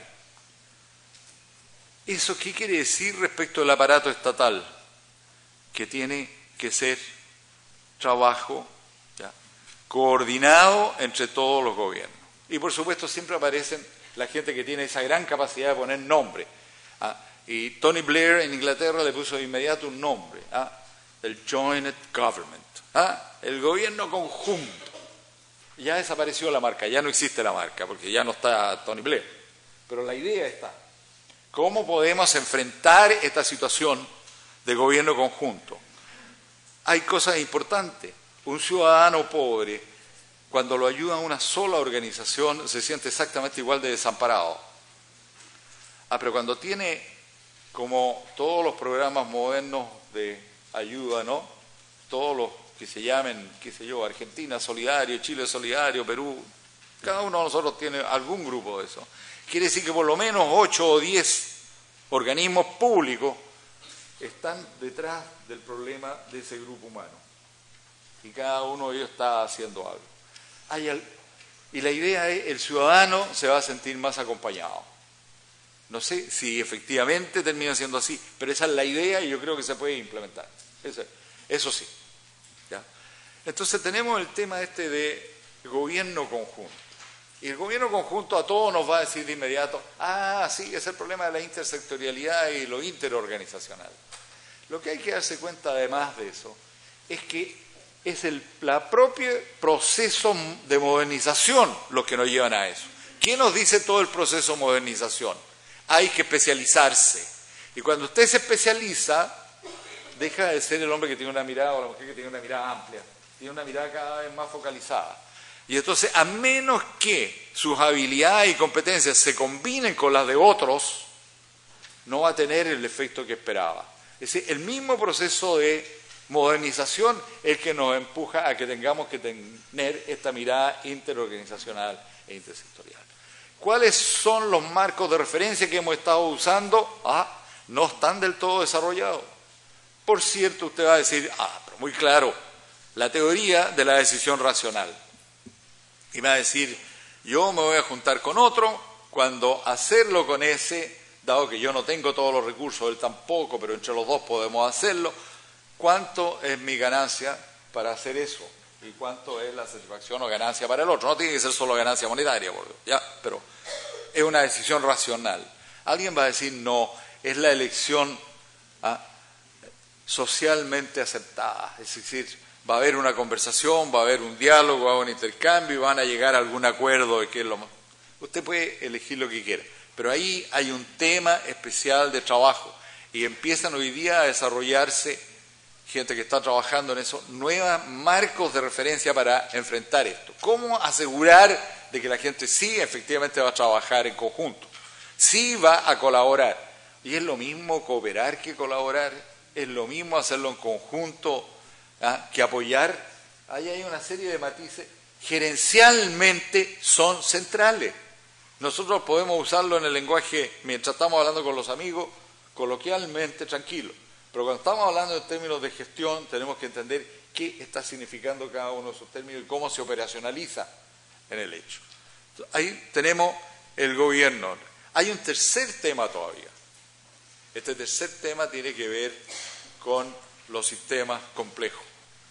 ¿Eso qué quiere decir respecto al aparato estatal? Que tiene que ser trabajo ¿ya? coordinado entre todos los gobiernos. Y por supuesto siempre aparecen la gente que tiene esa gran capacidad de poner nombre. ¿ah? Y Tony Blair en Inglaterra le puso de inmediato un nombre, ¿ah? el Joint Government, ¿ah? el gobierno conjunto. Ya desapareció la marca, ya no existe la marca, porque ya no está Tony Blair. Pero la idea está. ¿Cómo podemos enfrentar esta situación de gobierno conjunto? Hay cosas importantes. Un ciudadano pobre, cuando lo ayuda a una sola organización, se siente exactamente igual de desamparado. Ah, pero cuando tiene, como todos los programas modernos de ayuda, ¿no? Todos los que se llamen, qué sé yo, Argentina Solidario, Chile Solidario, Perú, cada uno de nosotros tiene algún grupo de eso. Quiere decir que por lo menos ocho o diez organismos públicos están detrás del problema de ese grupo humano. Y cada uno de ellos está haciendo algo. Hay al... Y la idea es, el ciudadano se va a sentir más acompañado. No sé si efectivamente termina siendo así, pero esa es la idea y yo creo que se puede implementar. Eso, eso sí. ¿ya? Entonces tenemos el tema este de gobierno conjunto. Y el gobierno conjunto a todos nos va a decir de inmediato, ah, sí, es el problema de la intersectorialidad y lo interorganizacional. Lo que hay que darse cuenta además de eso es que es el la propio proceso de modernización lo que nos llevan a eso. ¿Quién nos dice todo el proceso de modernización? Hay que especializarse. Y cuando usted se especializa, deja de ser el hombre que tiene una mirada o la mujer que tiene una mirada amplia, tiene una mirada cada vez más focalizada. Y entonces, a menos que sus habilidades y competencias se combinen con las de otros, no va a tener el efecto que esperaba. Es decir, el mismo proceso de modernización es el que nos empuja a que tengamos que tener esta mirada interorganizacional e intersectorial. ¿Cuáles son los marcos de referencia que hemos estado usando? Ah, no están del todo desarrollados. Por cierto, usted va a decir, ah, pero muy claro, la teoría de la decisión racional. Y me va a decir, yo me voy a juntar con otro, cuando hacerlo con ese, dado que yo no tengo todos los recursos, él tampoco, pero entre los dos podemos hacerlo, ¿cuánto es mi ganancia? para hacer eso y cuánto es la satisfacción o ganancia para el otro. No tiene que ser solo ganancia monetaria, por Dios, ¿ya? Pero es una decisión racional. Alguien va a decir, no, es la elección ¿ah? socialmente aceptada, es decir, va a haber una conversación, va a haber un diálogo, va a haber un intercambio y van a llegar a algún acuerdo de qué es lo más. Usted puede elegir lo que quiera, pero ahí hay un tema especial de trabajo y empiezan hoy día a desarrollarse gente que está trabajando en eso, nuevos marcos de referencia para enfrentar esto. ¿Cómo asegurar de que la gente sí efectivamente va a trabajar en conjunto? Sí va a colaborar. Y es lo mismo cooperar que colaborar, es lo mismo hacerlo en conjunto ¿ah? que apoyar. Ahí hay una serie de matices. Gerencialmente son centrales. Nosotros podemos usarlo en el lenguaje, mientras estamos hablando con los amigos, coloquialmente tranquilo. Pero cuando estamos hablando en términos de gestión, tenemos que entender qué está significando cada uno de esos términos y cómo se operacionaliza en el hecho. Entonces, ahí tenemos el gobierno. Hay un tercer tema todavía. Este tercer tema tiene que ver con los sistemas complejos.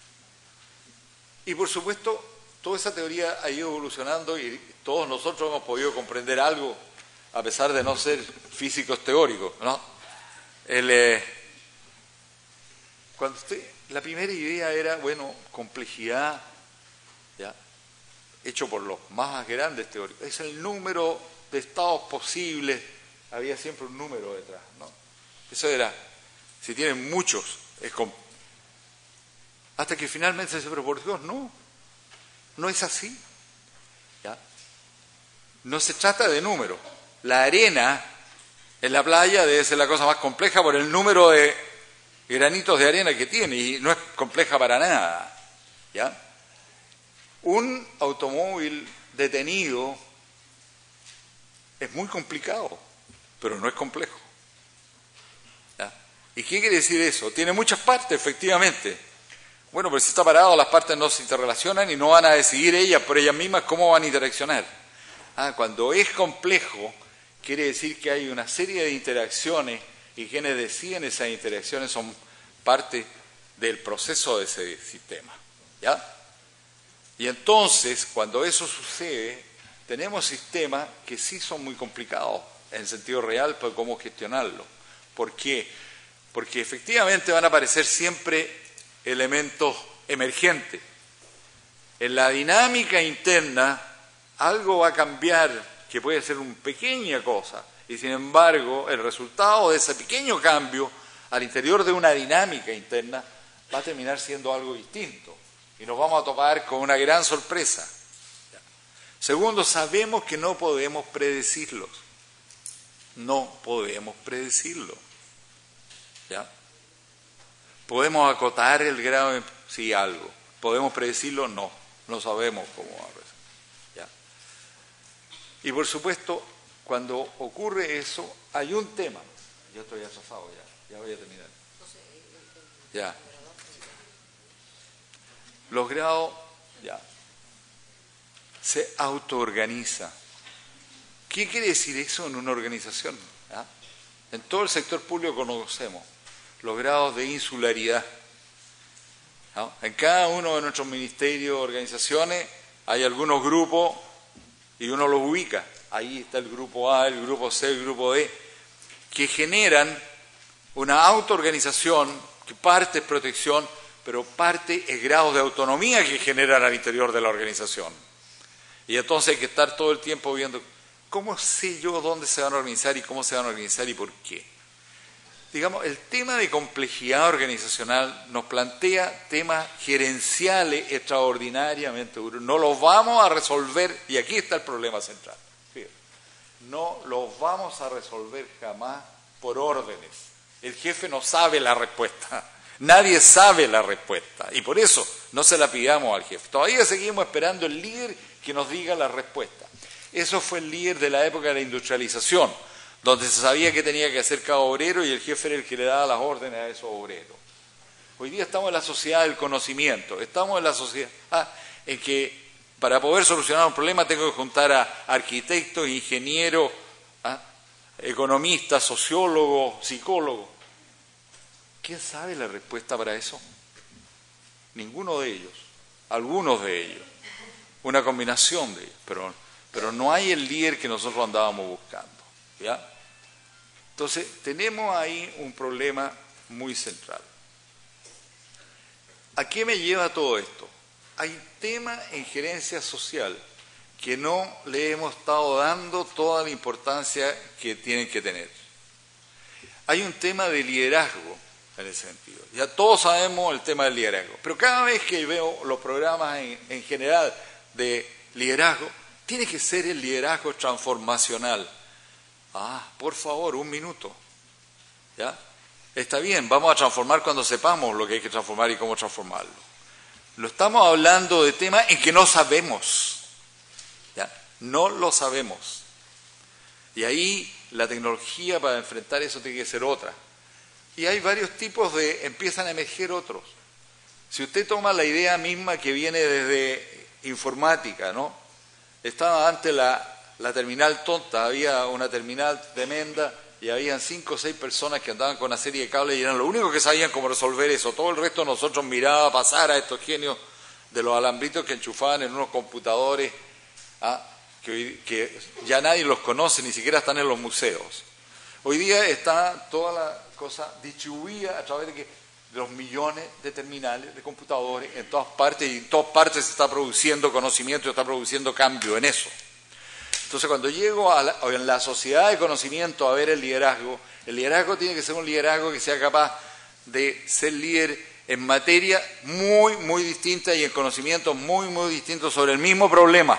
Y por supuesto, toda esa teoría ha ido evolucionando y todos nosotros hemos podido comprender algo, a pesar de no ser físicos teóricos, ¿no? El, eh, cuando usted, la primera idea era, bueno, complejidad, ¿ya? Hecho por los más grandes teóricos, es el número de estados posibles, había siempre un número detrás, ¿no? Eso era, si tienen muchos, es com... hasta que finalmente se dice, pero por Dios, no, no es así, ¿ya? No se trata de números. La arena en la playa debe ser la cosa más compleja por el número de granitos de arena que tiene y no es compleja para nada, ¿ya? Un automóvil detenido es muy complicado, pero no es complejo, ¿ya? ¿Y qué quiere decir eso? Tiene muchas partes, efectivamente. Bueno, pero si está parado, las partes no se interrelacionan y no van a decidir ellas por ellas mismas cómo van a interaccionar. Ah, cuando es complejo, quiere decir que hay una serie de interacciones y quienes deciden esas interacciones son parte del proceso de ese sistema, ¿ya? Y entonces, cuando eso sucede, tenemos sistemas que sí son muy complicados en sentido real, pero cómo gestionarlo. ¿Por qué? Porque efectivamente van a aparecer siempre elementos emergentes. En la dinámica interna, algo va a cambiar que puede ser una pequeña cosa, y sin embargo, el resultado de ese pequeño cambio al interior de una dinámica interna va a terminar siendo algo distinto, y nos vamos a topar con una gran sorpresa. Segundo, sabemos que no podemos predecirlos. No podemos predecirlo. ¿Ya? ¿Podemos acotar el grado de... sí, algo? ¿Podemos predecirlo? No. No sabemos cómo va a ser. ¿Ya? Y por supuesto, cuando ocurre eso, hay un tema. Yo estoy atrasado ya. Ya voy a terminar. Ya. Los grados, ya. Se autoorganiza. ¿Qué quiere decir eso en una organización? ¿Ya? En todo el sector público conocemos los grados de insularidad. ¿No? En cada uno de nuestros ministerios, organizaciones, hay algunos grupos y uno los ubica. Ahí está el grupo A, el grupo C, el grupo D, que generan una autoorganización que parte es protección, pero parte es grados de autonomía que generan al interior de la organización. Y entonces hay que estar todo el tiempo viendo cómo sé yo dónde se van a organizar y cómo se van a organizar y por qué. Digamos, el tema de complejidad organizacional nos plantea temas gerenciales extraordinariamente duros. No los vamos a resolver, y aquí está el problema central. Fíjate, no los vamos a resolver jamás por órdenes. El jefe no sabe la respuesta. Nadie sabe la respuesta. Y por eso no se la pidamos al jefe. Todavía seguimos esperando el líder que nos diga la respuesta. Eso fue el líder de la época de la industrialización, donde se sabía que tenía que hacer cada obrero y el jefe era el que le daba las órdenes a esos obreros. Hoy día estamos en la sociedad del conocimiento, estamos en la sociedad ah, en que para poder solucionar un problema tengo que juntar a arquitectos, ingenieros, ah, economistas, sociólogos, psicólogos. ¿Quién sabe la respuesta para eso? ninguno de ellos, algunos de ellos, una combinación de ellos, pero, pero no hay el líder que nosotros andábamos buscando, ¿ya? Entonces, tenemos ahí un problema muy central. ¿A qué me lleva todo esto? Hay temas en gerencia social que no le hemos estado dando toda la importancia que tienen que tener. Hay un tema de liderazgo en ese sentido. Ya todos sabemos el tema del liderazgo, pero cada vez que veo los programas en, en general de liderazgo, tiene que ser el liderazgo transformacional. Ah, por favor, un minuto. ¿Ya? Está bien, vamos a transformar cuando sepamos lo que hay que transformar y cómo transformarlo. Lo estamos hablando de temas en que no sabemos. ¿Ya? No lo sabemos. Y ahí la tecnología para enfrentar eso tiene que ser otra. Y hay varios tipos de, empiezan a emerger otros. Si usted toma la idea misma que viene desde informática, ¿no? Estaba antes la, la terminal tonta, había una terminal tremenda y habían cinco o seis personas que andaban con una serie de cables y eran los únicos que sabían cómo resolver eso. Todo el resto de nosotros miraba pasar a estos genios de los alambritos que enchufaban en unos computadores, ¿ah? que, que ya nadie los conoce, ni siquiera están en los museos. Hoy día está toda la cosa distribuida a través de, que, de los millones de terminales, de computadores en todas partes, y en todas partes se está produciendo conocimiento, se está produciendo cambio en eso. Entonces, cuando llego a la, en la sociedad de conocimiento a ver el liderazgo, el liderazgo tiene que ser un liderazgo que sea capaz de ser líder en materia muy, muy distinta y en conocimientos muy, muy distintos sobre el mismo problema.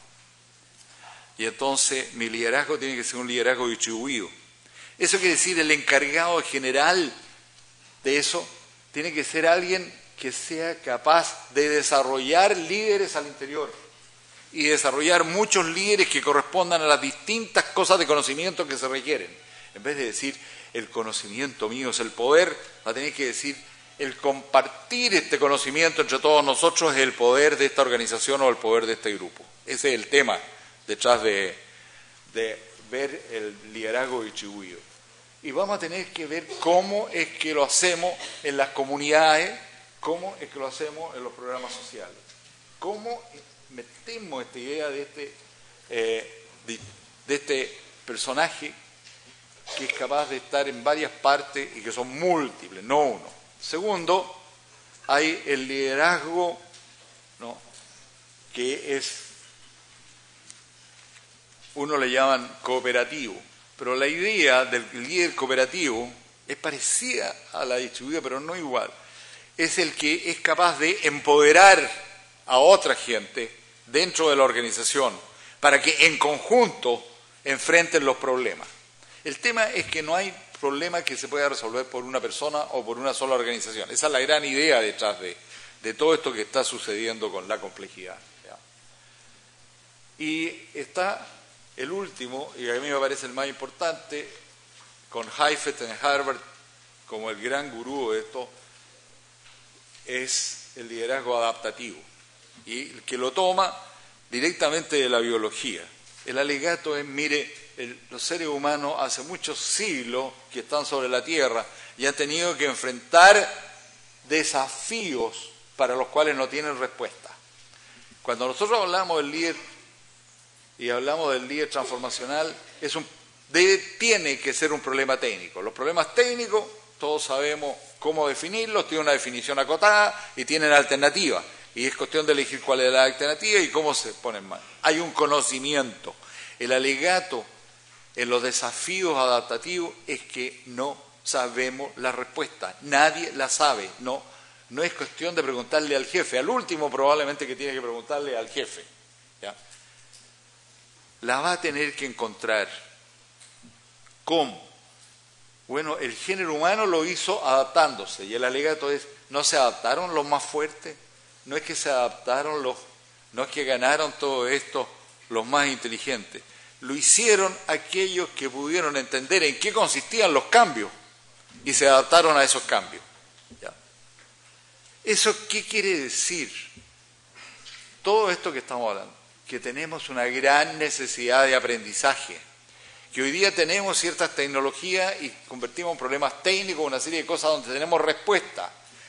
Y entonces, mi liderazgo tiene que ser un liderazgo distribuido. Eso quiere decir, el encargado general de eso tiene que ser alguien que sea capaz de desarrollar líderes al interior y desarrollar muchos líderes que correspondan a las distintas cosas de conocimiento que se requieren. En vez de decir, el conocimiento mío es el poder, va a tener que decir, el compartir este conocimiento entre todos nosotros es el poder de esta organización o el poder de este grupo. Ese es el tema detrás de, de ver el liderazgo distribuido. Y vamos a tener que ver cómo es que lo hacemos en las comunidades, cómo es que lo hacemos en los programas sociales. Cómo metemos esta idea de este, eh, de, de este personaje que es capaz de estar en varias partes y que son múltiples, no uno. Segundo, hay el liderazgo, ¿no?, que es, uno le llaman cooperativo, pero la idea del líder cooperativo es parecida a la distribuida, pero no igual. Es el que es capaz de empoderar a otra gente dentro de la organización para que en conjunto enfrenten los problemas. El tema es que no hay problema que se pueda resolver por una persona o por una sola organización. Esa es la gran idea detrás de, de todo esto que está sucediendo con la complejidad, ¿ya? Y está el último, y a mí me parece el más importante, con Heifetz en Harvard como el gran gurú de esto, es el liderazgo adaptativo, y el que lo toma directamente de la biología. El alegato es, mire, el, los seres humanos hace muchos siglos que están sobre la Tierra y han tenido que enfrentar desafíos para los cuales no tienen respuesta. Cuando nosotros hablamos del líder y hablamos del líder transformacional, es un, debe, tiene que ser un problema técnico. Los problemas técnicos, todos sabemos cómo definirlos, tienen una definición acotada y tienen alternativas. Y es cuestión de elegir cuál es la alternativa y cómo se ponen mal. Hay un conocimiento. El alegato en los desafíos adaptativos es que no sabemos la respuesta. Nadie la sabe. No, no es cuestión de preguntarle al jefe. Al último probablemente que tiene que preguntarle al jefe, ¿ya? La va a tener que encontrar. ¿Cómo? Bueno, el género humano lo hizo adaptándose. Y el alegato es, ¿no se adaptaron los más fuertes? No es que se adaptaron los, no es que ganaron todo esto los más inteligentes. Lo hicieron aquellos que pudieron entender en qué consistían los cambios y se adaptaron a esos cambios. ¿Ya? ¿Eso qué quiere decir? Todo esto que estamos hablando, que tenemos una gran necesidad de aprendizaje, que hoy día tenemos ciertas tecnologías y convertimos en problemas técnicos una serie de cosas donde tenemos respuesta.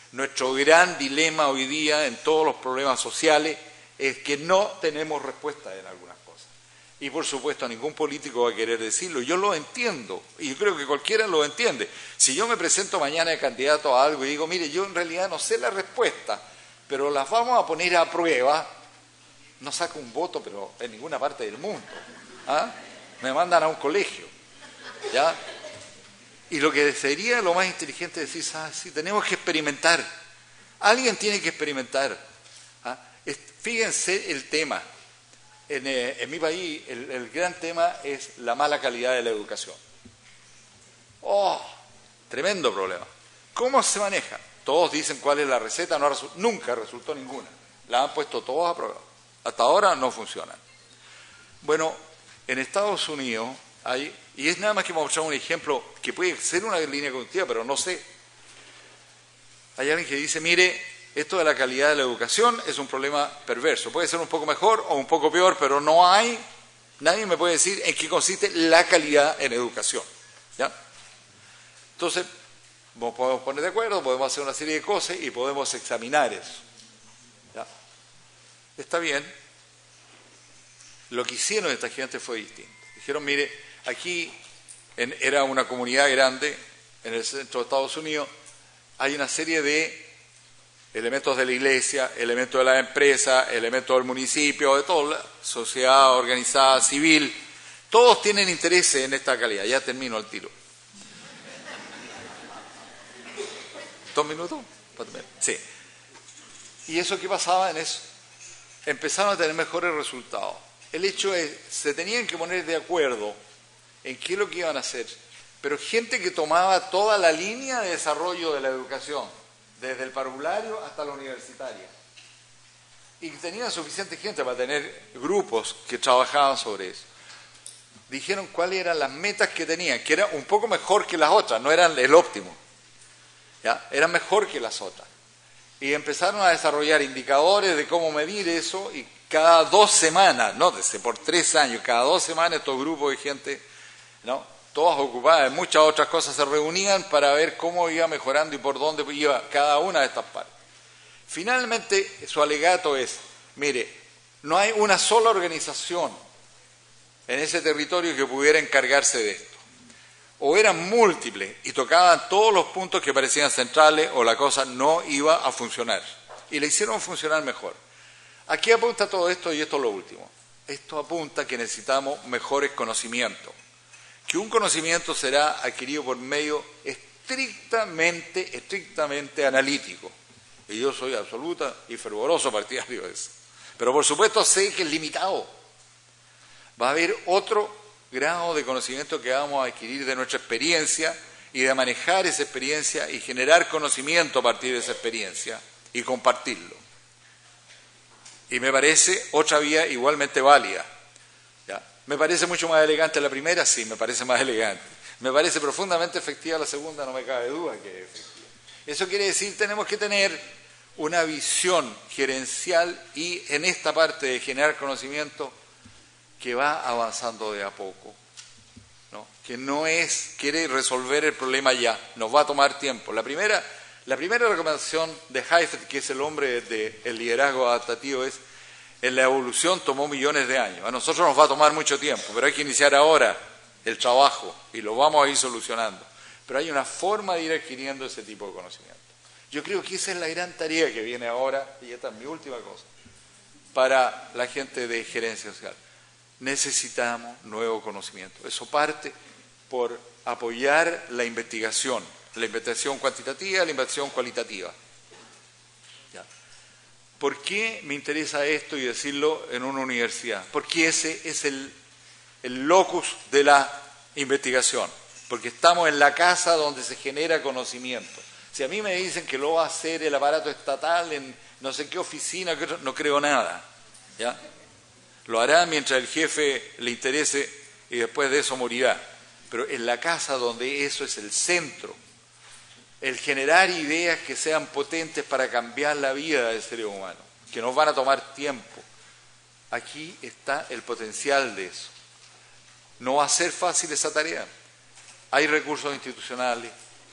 Nuestro gran dilema hoy día en todos los problemas sociales es que no tenemos respuesta en algunas cosas. Y por supuesto ningún político va a querer decirlo. Yo lo entiendo y yo creo que cualquiera lo entiende. Si yo me presento mañana de candidato a algo y digo, mire, yo en realidad no sé la respuesta, pero las vamos a poner a prueba, no saco un voto, pero en ninguna parte del mundo. ¿Ah? Me mandan a un colegio. ¿Ya? Y lo que sería lo más inteligente es decir, ah, sí, tenemos que experimentar. Alguien tiene que experimentar. ¿Ah? Fíjense el tema. En, eh, en mi país el, el gran tema es la mala calidad de la educación. ¡Oh! Tremendo problema. ¿Cómo se maneja? Todos dicen cuál es la receta, no resu- nunca resultó ninguna. La han puesto todos a prueba. Hasta ahora no funcionan. Bueno, en Estados Unidos hay, y es nada más que mostrar un ejemplo que puede ser una línea conductiva, pero no sé. Hay alguien que dice, mire, esto de la calidad de la educación es un problema perverso. Puede ser un poco mejor o un poco peor, pero no hay, nadie me puede decir en qué consiste la calidad en educación. ¿Ya? Entonces, nos podemos poner de acuerdo, podemos hacer una serie de cosas y podemos examinar eso. ¿Ya? Está bien. Lo que hicieron esta gente fue distinto. Dijeron, mire, aquí en, era una comunidad grande, en el centro de Estados Unidos, hay una serie de elementos de la iglesia, elementos de la empresa, elementos del municipio, de toda la sociedad organizada, civil. Todos tienen interés en esta calidad. Ya termino el tiro. ¿Dos minutos? Sí. ¿Y eso qué pasaba en eso? Empezaron a tener mejores resultados. El hecho es, se tenían que poner de acuerdo en qué es lo que iban a hacer, pero gente que tomaba toda la línea de desarrollo de la educación, desde el parvulario hasta la universitaria. Y tenían suficiente gente para tener grupos que trabajaban sobre eso. Dijeron cuáles eran las metas que tenían, que era un poco mejor que las otras, no eran el óptimo. ¿Ya? Eran mejor que las otras. Y empezaron a desarrollar indicadores de cómo medir eso y cada dos semanas, no desde por tres años, cada dos semanas estos grupos de gente, ¿no? Todas ocupadas en muchas otras cosas, se reunían para ver cómo iba mejorando y por dónde iba cada una de estas partes. Finalmente, su alegato es, mire, no hay una sola organización en ese territorio que pudiera encargarse de esto. O eran múltiples y tocaban todos los puntos que parecían centrales o la cosa no iba a funcionar. Y la hicieron funcionar mejor. ¿A qué apunta todo esto? Y esto es lo último. Esto apunta a que necesitamos mejores conocimientos. Que un conocimiento será adquirido por medio estrictamente, estrictamente analítico. Y yo soy absoluta y fervoroso partidario de eso. Pero por supuesto sé que es limitado. Va a haber otro grado de conocimiento que vamos a adquirir de nuestra experiencia y de manejar esa experiencia y generar conocimiento a partir de esa experiencia y compartirlo. Y me parece otra vía igualmente válida. ¿Ya? ¿Me parece mucho más elegante la primera? Sí, me parece más elegante. ¿Me parece profundamente efectiva la segunda? No me cabe duda que es efectiva. Eso quiere decir tenemos que tener una visión gerencial y en esta parte de generar conocimiento que va avanzando de a poco, ¿no? Que no es, quiere resolver el problema ya, nos va a tomar tiempo. La primera, la primera recomendación de Heifetz, que es el hombre del liderazgo adaptativo, es, en la evolución tomó millones de años. A nosotros nos va a tomar mucho tiempo, pero hay que iniciar ahora el trabajo y lo vamos a ir solucionando. Pero hay una forma de ir adquiriendo ese tipo de conocimiento. Yo creo que esa es la gran tarea que viene ahora, y esta es mi última cosa, para la gente de gerencia social. Necesitamos nuevo conocimiento. Eso parte por apoyar la investigación, la investigación cuantitativa, la investigación cualitativa. ¿Ya? ¿Por qué me interesa esto y decirlo en una universidad? Porque ese es el, el locus de la investigación. Porque estamos en la casa donde se genera conocimiento. Si a mí me dicen que lo va a hacer el aparato estatal en no sé qué oficina, no creo nada. ¿Ya? Lo hará mientras el jefe le interese y después de eso morirá. Pero en la casa donde eso es el centro, el generar ideas que sean potentes para cambiar la vida del ser humano, que nos van a tomar tiempo. Aquí está el potencial de eso. No va a ser fácil esa tarea. Hay recursos institucionales,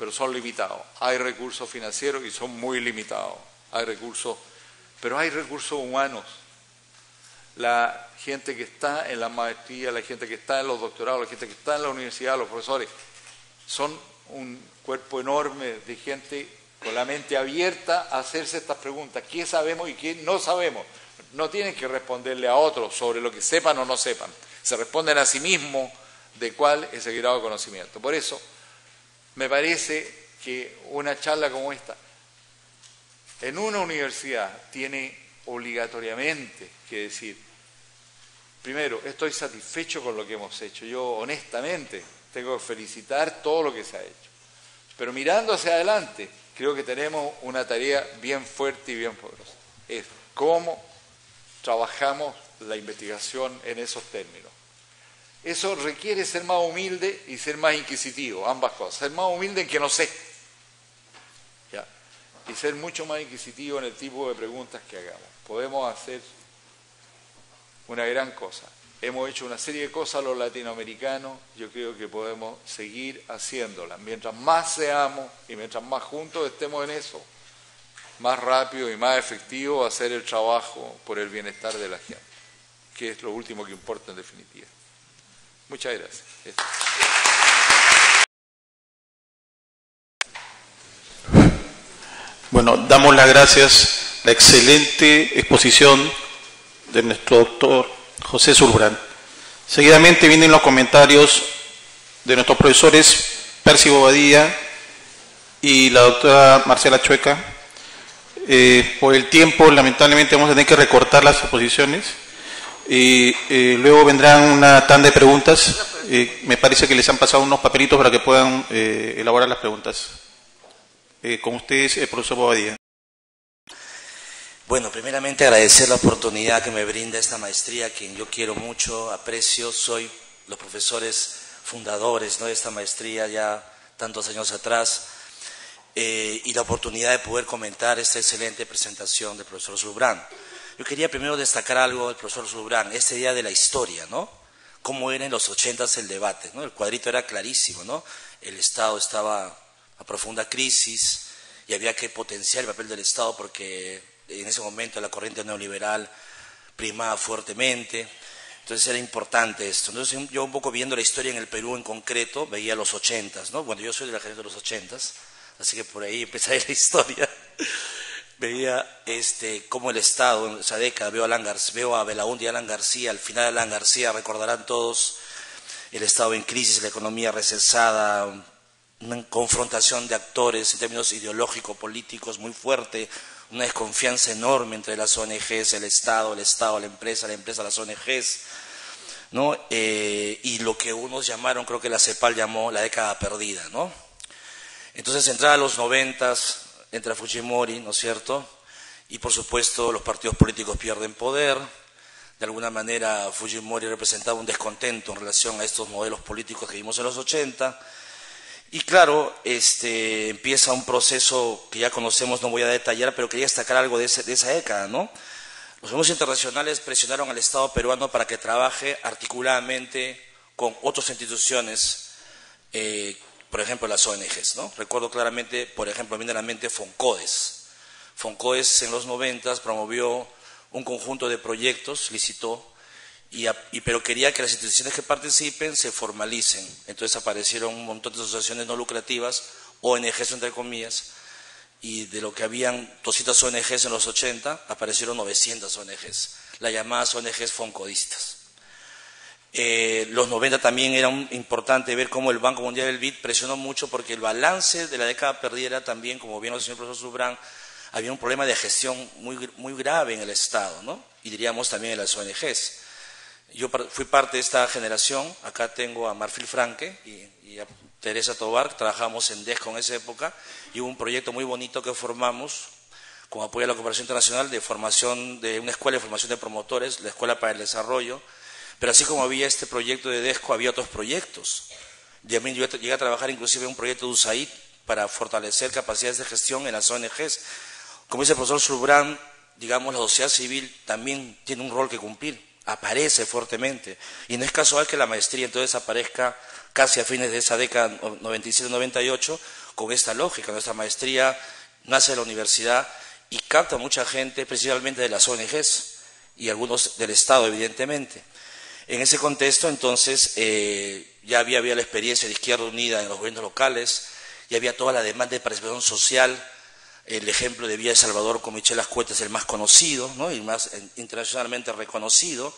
pero son limitados. Hay recursos financieros y son muy limitados. Hay recursos, pero hay recursos humanos. La gente que está en la maestría, la gente que está en los doctorados, la gente que está en la universidad, los profesores, son un cuerpo enorme de gente con la mente abierta a hacerse estas preguntas. ¿Qué sabemos y qué no sabemos? No tienen que responderle a otros sobre lo que sepan o no sepan. Se responden a sí mismos de cuál es el grado de conocimiento. Por eso, me parece que una charla como esta, en una universidad, tiene obligatoriamente que decir, primero, estoy satisfecho con lo que hemos hecho. Yo, honestamente, tengo que felicitar todo lo que se ha hecho. Pero mirando hacia adelante, creo que tenemos una tarea bien fuerte y bien poderosa. Es cómo trabajamos la investigación en esos términos. Eso requiere ser más humilde y ser más inquisitivo, ambas cosas. Ser más humilde en que no sé, ¿ya? Y ser mucho más inquisitivo en el tipo de preguntas que hagamos. Podemos hacer una gran cosa. Hemos hecho una serie de cosas los latinoamericanos, yo creo que podemos seguir haciéndolas. Mientras más seamos y mientras más juntos estemos en eso, más rápido y más efectivo va a ser el trabajo por el bienestar de la gente, que es lo último que importa en definitiva. Muchas gracias. Bueno, damos las gracias, la excelente exposición de nuestro doctor José Zurbrán. Seguidamente vienen los comentarios de nuestros profesores Percy Bobadilla y la doctora Marcela Chueca. Eh, por el tiempo, lamentablemente, vamos a tener que recortar las exposiciones. Y eh, luego vendrán una tanda de preguntas. Eh, me parece que les han pasado unos papelitos para que puedan eh, elaborar las preguntas. Eh, con ustedes, el profesor Bobadilla. Bueno, primeramente agradecer la oportunidad que me brinda esta maestría, a quien yo quiero mucho, aprecio, soy los profesores fundadores, ¿no?, de esta maestría ya tantos años atrás, eh, y la oportunidad de poder comentar esta excelente presentación del profesor Zurbrán. Yo quería primero destacar algo del profesor Zurbrán, este día de la historia, ¿no? Cómo era en los ochentas el debate, ¿no? El cuadrito era clarísimo, ¿no? El Estado estaba a profunda crisis y había que potenciar el papel del Estado porque en ese momento la corriente neoliberal primaba fuertemente, entonces era importante esto. Entonces yo un poco viendo la historia en el Perú en concreto, veía los ochentas, ¿no? Bueno, yo soy de la generación de los ochentas, así que por ahí empezaré la historia. Veía este, cómo el Estado en esa década, veo a, Alan García, veo a Belaúnde y Alan García, al final de Alan García, recordarán todos, el Estado en crisis, la economía recesada, una confrontación de actores en términos ideológico-políticos muy fuerte, una desconfianza enorme entre las O N Ges, el Estado, el Estado, la empresa, la empresa, las O N Ges, ¿no? Eh, y lo que unos llamaron, creo que la CEPAL llamó la década perdida, ¿no? Entonces, entrada a los noventas, entra Fujimori, ¿no es cierto? Y por supuesto los partidos políticos pierden poder. De alguna manera Fujimori representaba un descontento en relación a estos modelos políticos que vimos en los ochenta. Y claro, este, empieza un proceso que ya conocemos, no voy a detallar, pero quería destacar algo de, ese, de esa década, ¿no? Los gobiernos internacionales presionaron al Estado peruano para que trabaje articuladamente con otras instituciones, eh, por ejemplo las O N Ges, ¿no? Recuerdo claramente, por ejemplo, viene a la mente Foncodes. Foncodes en los noventas promovió un conjunto de proyectos, licitó, Y, y, pero quería que las instituciones que participen se formalicen. Entonces aparecieron un montón de asociaciones no lucrativas, O N Ges entre comillas, y de lo que habían doscientas O N Ges en los ochenta, aparecieron novecientas O N Ges, las llamadas O N Ges foncodistas. Eh, los noventa también era un, importante ver cómo el Banco Mundial del B I D presionó mucho porque el balance de la década perdida era también, como bien lo dijo el señor profesor Zurbrán, había un problema de gestión muy, muy grave en el Estado, ¿no? Y diríamos también en las O N Ges. Yo fui parte de esta generación, acá tengo a Marfil Franque y, y a Teresa Tobar, trabajamos en D E S C en esa época, y hubo un proyecto muy bonito que formamos con apoyo a la cooperación internacional de formación de una escuela de formación de promotores, la Escuela para el Desarrollo, pero así como había este proyecto de D E S C, había otros proyectos. Yo llegué a trabajar inclusive en un proyecto de U S A I D para fortalecer capacidades de gestión en las O N Ges. Como dice el profesor Zurbrán, digamos, la sociedad civil también tiene un rol que cumplir. Aparece fuertemente, y no es casual que la maestría entonces aparezca casi a fines de esa década noventa y siete noventa y ocho, con esta lógica. Nuestra maestría nace de la universidad y capta mucha gente, principalmente de las O N Ges y algunos del Estado, evidentemente. En ese contexto, entonces, eh, ya había, había la experiencia de Izquierda Unida en los gobiernos locales, ya había toda la demanda de participación social. El ejemplo de Villa de Salvador con Michel Ascueta es el más conocido, ¿no? Y más internacionalmente reconocido.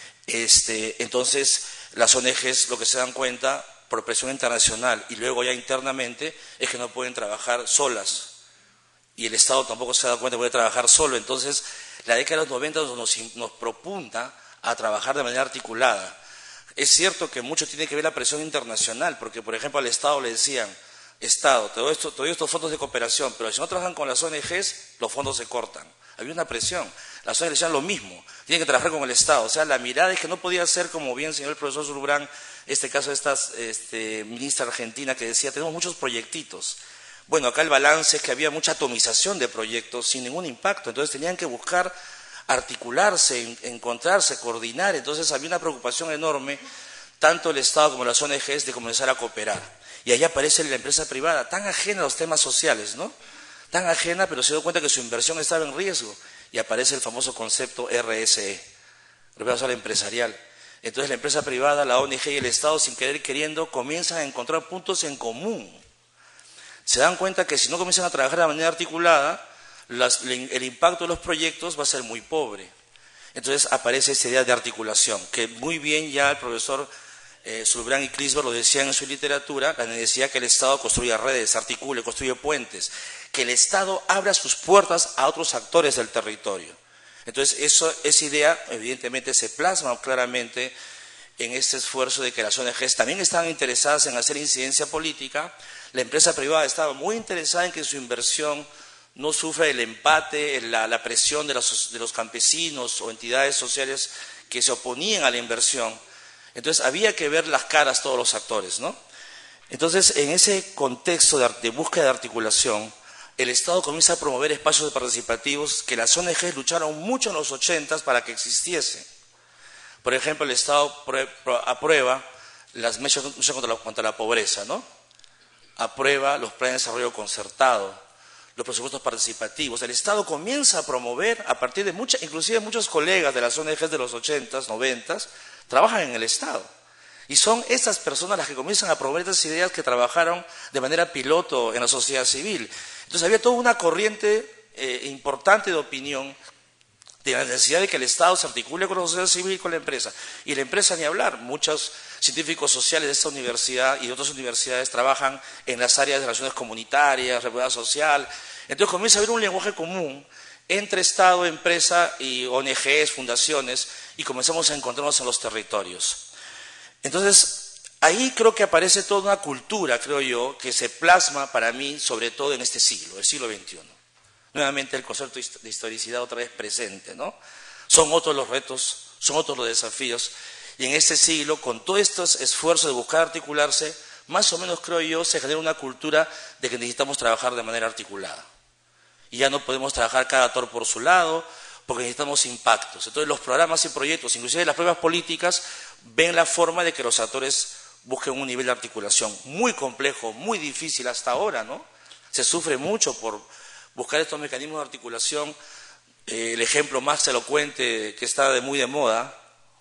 Este, entonces, las O N Ges lo que se dan cuenta, por presión internacional y luego ya internamente, es que no pueden trabajar solas. Y el Estado tampoco se da cuenta que puede trabajar solo. Entonces, la década de los noventa nos, nos propunta a trabajar de manera articulada. Es cierto que mucho tiene que ver la presión internacional, porque, por ejemplo, al Estado le decían: Estado, te doy, esto, te doy estos fondos de cooperación, pero si no trabajan con las O N Ges, los fondos se cortan. Había una presión. Las O N Ges decían lo mismo, tienen que trabajar con el Estado. O sea, la mirada es que no podía ser, como bien señaló el profesor Zurbrán, este caso de esta este, ministra argentina que decía: tenemos muchos proyectitos. Bueno, acá el balance es que había mucha atomización de proyectos sin ningún impacto. Entonces tenían que buscar articularse, encontrarse, coordinar. Entonces había una preocupación enorme, tanto el Estado como las O N Ges, de comenzar a cooperar. Y ahí aparece la empresa privada, tan ajena a los temas sociales, ¿no? Tan ajena, pero se dio cuenta que su inversión estaba en riesgo. Y aparece el famoso concepto R S E, Reserva Social Empresarial. Entonces la empresa privada, la O N Ge y el Estado, sin querer y queriendo, comienzan a encontrar puntos en común. Se dan cuenta que si no comienzan a trabajar de manera articulada, las, el impacto de los proyectos va a ser muy pobre. Entonces aparece esta idea de articulación, que muy bien ya el profesor Eh, Zurbrán y Crisberg lo decían en su literatura, la necesidad que el Estado construya redes, articule, construya puentes, que el Estado abra sus puertas a otros actores del territorio. Entonces, eso, esa idea evidentemente se plasma claramente en este esfuerzo de que las O N Ges también estaban interesadas en hacer incidencia política. La empresa privada estaba muy interesada en que su inversión no sufra el empate, la, la presión de los, de los campesinos o entidades sociales que se oponían a la inversión. Entonces había que ver las caras todos los actores, ¿no? Entonces, en ese contexto de, de búsqueda de articulación, el Estado comienza a promover espacios participativos que las O N Ges lucharon mucho en los ochentas para que existiese. Por ejemplo, el Estado aprueba las mechas contra la, contra la pobreza, ¿no? Aprueba los planes de desarrollo concertado, los presupuestos participativos. El Estado comienza a promover, a partir de muchas, inclusive muchos colegas de las O N Ges de los ochentas, noventas, trabajan en el Estado. Y son estas personas las que comienzan a promover estas ideas que trabajaron de manera piloto en la sociedad civil. Entonces había toda una corriente eh, importante de opinión de la necesidad de que el Estado se articule con la sociedad civil y con la empresa. Y la empresa ni hablar. Muchos científicos sociales de esta universidad y de otras universidades trabajan en las áreas de relaciones comunitarias, responsabilidad social. Entonces comienza a haber un lenguaje común entre Estado, empresa y O N Ges, fundaciones, y comenzamos a encontrarnos en los territorios. Entonces, ahí creo que aparece toda una cultura, creo yo, que se plasma para mí, sobre todo en este siglo, el siglo veintiuno. Nuevamente el concepto de historicidad otra vez presente, ¿no? Son otros los retos, son otros los desafíos, y en este siglo, con todos estos esfuerzos de buscar articularse, más o menos creo yo, se genera una cultura de que necesitamos trabajar de manera articulada. Y ya no podemos trabajar cada actor por su lado, porque necesitamos impactos. Entonces los programas y proyectos, inclusive las propias políticas, ven la forma de que los actores busquen un nivel de articulación muy complejo, muy difícil hasta ahora, ¿no? Se sufre mucho por buscar estos mecanismos de articulación. Eh, el ejemplo más elocuente que está de muy de moda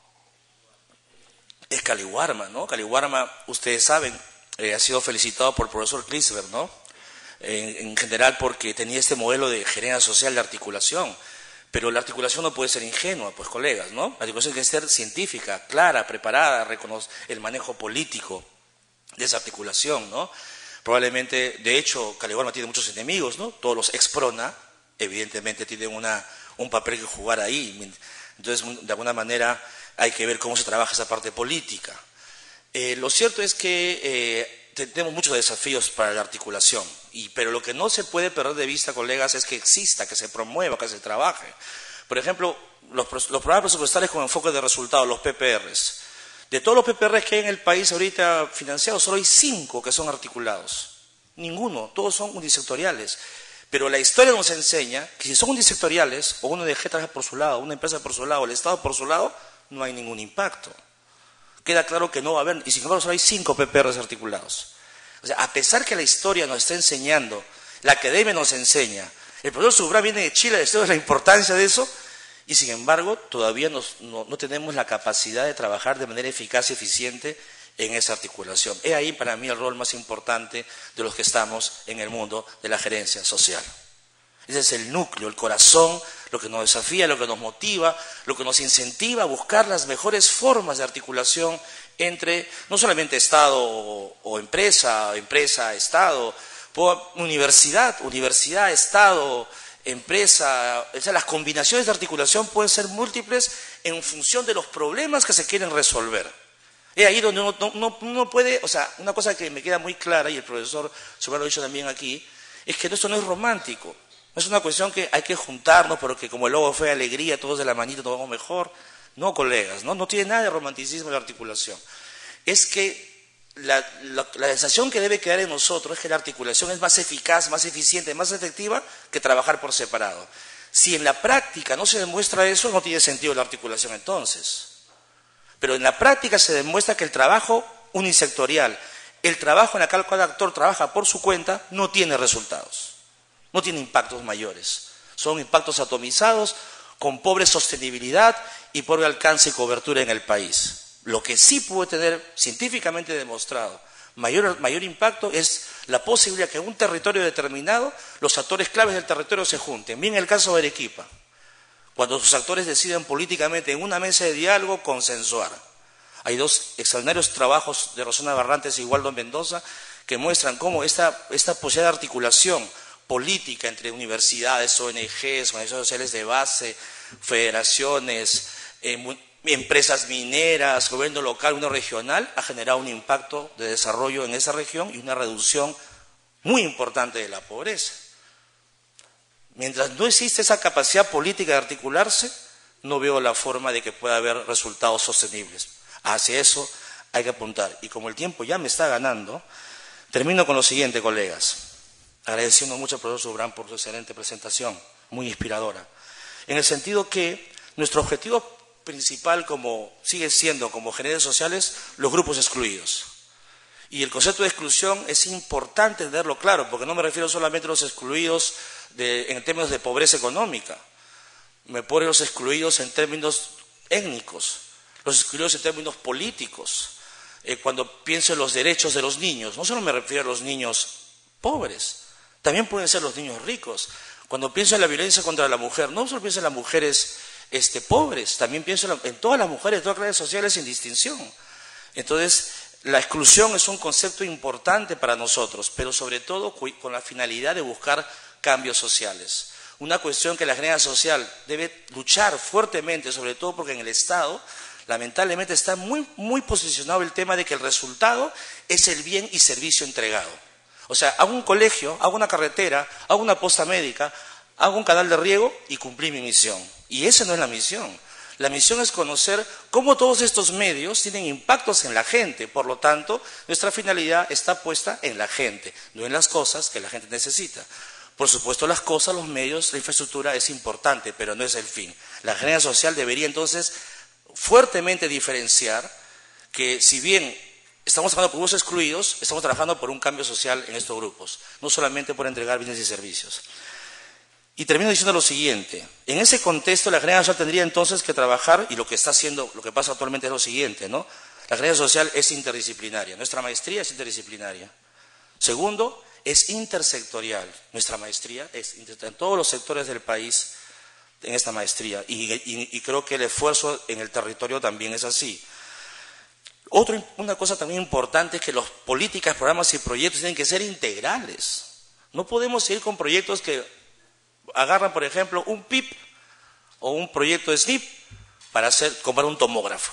es Caliwarma, ¿no? Caliwarma, ustedes saben, eh, ha sido felicitado por el profesor Crisberg, ¿no? En, en general porque tenía este modelo de gerencia social de articulación. Pero la articulación no puede ser ingenua, pues colegas, ¿no? La articulación tiene que ser científica, clara, preparada, reconocer el manejo político de esa articulación, ¿no? Probablemente, de hecho, Caliwarma tiene muchos enemigos, ¿no? Todos los ex-PRONA, evidentemente, tienen una, un papel que jugar ahí. Entonces, de alguna manera, hay que ver cómo se trabaja esa parte política. Eh, lo cierto es que eh, tenemos muchos desafíos para la articulación, y, pero lo que no se puede perder de vista, colegas, es que exista, que se promueva, que se trabaje. Por ejemplo, los, los programas presupuestales con enfoque de resultados, los P P Rs. De todos los P P Rs que hay en el país ahorita financiados, solo hay cinco que son articulados. Ninguno, todos son unisectoriales. Pero la historia nos enseña que si son unisectoriales, o uno de G trabaja por su lado, una empresa por su lado, el Estado por su lado, no hay ningún impacto. Queda claro que no va a haber, y sin embargo solo hay cinco P P Rs articulados. O sea, a pesar que la historia nos está enseñando, la academia nos enseña, el profesor Surbrán viene de Chile, esto es la importancia de eso, y sin embargo todavía nos, no, no tenemos la capacidad de trabajar de manera eficaz y eficiente en esa articulación. Es ahí para mí el rol más importante de los que estamos en el mundo de la gerencia social. Ese es el núcleo, el corazón, lo que nos desafía, lo que nos motiva, lo que nos incentiva a buscar las mejores formas de articulación entre no solamente Estado o, o empresa, empresa, Estado, universidad, universidad, Estado, empresa. O sea, las combinaciones de articulación pueden ser múltiples en función de los problemas que se quieren resolver. Es ahí donde uno no, no, uno puede, o sea, una cosa que me queda muy clara, y el profesor se lo ha dicho también aquí, es que esto no es romántico. No es una cuestión que hay que juntarnos porque como el logo fue alegría, todos de la manita nos vamos mejor. No, colegas, no, no tiene nada de romanticismo la articulación. Es que la, la, la sensación que debe quedar en nosotros es que la articulación es más eficaz, más eficiente, más efectiva que trabajar por separado. Si en la práctica no se demuestra eso, no tiene sentido la articulación entonces. Pero en la práctica se demuestra que el trabajo unisectorial, el trabajo en el cual cada actor trabaja por su cuenta, no tiene resultados. No tiene impactos mayores. Son impactos atomizados, con pobre sostenibilidad y pobre alcance y cobertura en el país. Lo que sí puede tener científicamente demostrado mayor, mayor impacto es la posibilidad que en un territorio determinado los actores claves del territorio se junten. Bien, en el caso de Arequipa, cuando sus actores deciden políticamente en una mesa de diálogo consensuar. Hay dos extraordinarios trabajos de Rosana Barrantes y Waldo Mendoza que muestran cómo esta, esta posibilidad de articulación política entre universidades, O N Ges, organizaciones sociales de base, federaciones, eh, empresas mineras, gobierno local, gobierno regional, ha generado un impacto de desarrollo en esa región y una reducción muy importante de la pobreza. Mientras no existe esa capacidad política de articularse, no veo la forma de que pueda haber resultados sostenibles. Hacia eso hay que apuntar. Y como el tiempo ya me está ganando, termino con lo siguiente, colegas. Agradeciendo mucho al profesor Surbrán por su excelente presentación, muy inspiradora. En el sentido que nuestro objetivo principal como, sigue siendo como gerentes sociales los grupos excluidos. Y el concepto de exclusión es importante tenerlo claro, porque no me refiero solamente a los excluidos de, en términos de pobreza económica. Me pone los excluidos en términos étnicos, los excluidos en términos políticos. Eh, cuando pienso en los derechos de los niños, no solo me refiero a los niños pobres, también pueden ser los niños ricos. Cuando pienso en la violencia contra la mujer, no solo pienso en las mujeres este, pobres, también pienso en, la, en todas las mujeres de todas las clases sociales sin distinción. Entonces, la exclusión es un concepto importante para nosotros, pero sobre todo con la finalidad de buscar cambios sociales. Una cuestión que la gerencia social debe luchar fuertemente, sobre todo porque en el Estado, lamentablemente, está muy, muy posicionado el tema de que el resultado es el bien y servicio entregado. O sea, hago un colegio, hago una carretera, hago una posta médica, hago un canal de riego y cumplí mi misión. Y esa no es la misión. La misión es conocer cómo todos estos medios tienen impactos en la gente. Por lo tanto, nuestra finalidad está puesta en la gente, no en las cosas que la gente necesita. Por supuesto, las cosas, los medios, la infraestructura es importante, pero no es el fin. La gerencia social debería entonces fuertemente diferenciar que si bien estamos trabajando por grupos excluidos, estamos trabajando por un cambio social en estos grupos, no solamente por entregar bienes y servicios. Y termino diciendo lo siguiente, en ese contexto la gerencia social tendría entonces que trabajar, y lo que está haciendo, lo que pasa actualmente es lo siguiente, ¿no? La gerencia social es interdisciplinaria, nuestra maestría es interdisciplinaria. Segundo, es intersectorial, nuestra maestría es en todos los sectores del país, en esta maestría, y, y, y creo que el esfuerzo en el territorio también es así. Otra, una cosa también importante es que las políticas, programas y proyectos tienen que ser integrales. No podemos seguir con proyectos que agarran, por ejemplo, un P I P o un proyecto de S N I P para hacer, comprar un tomógrafo.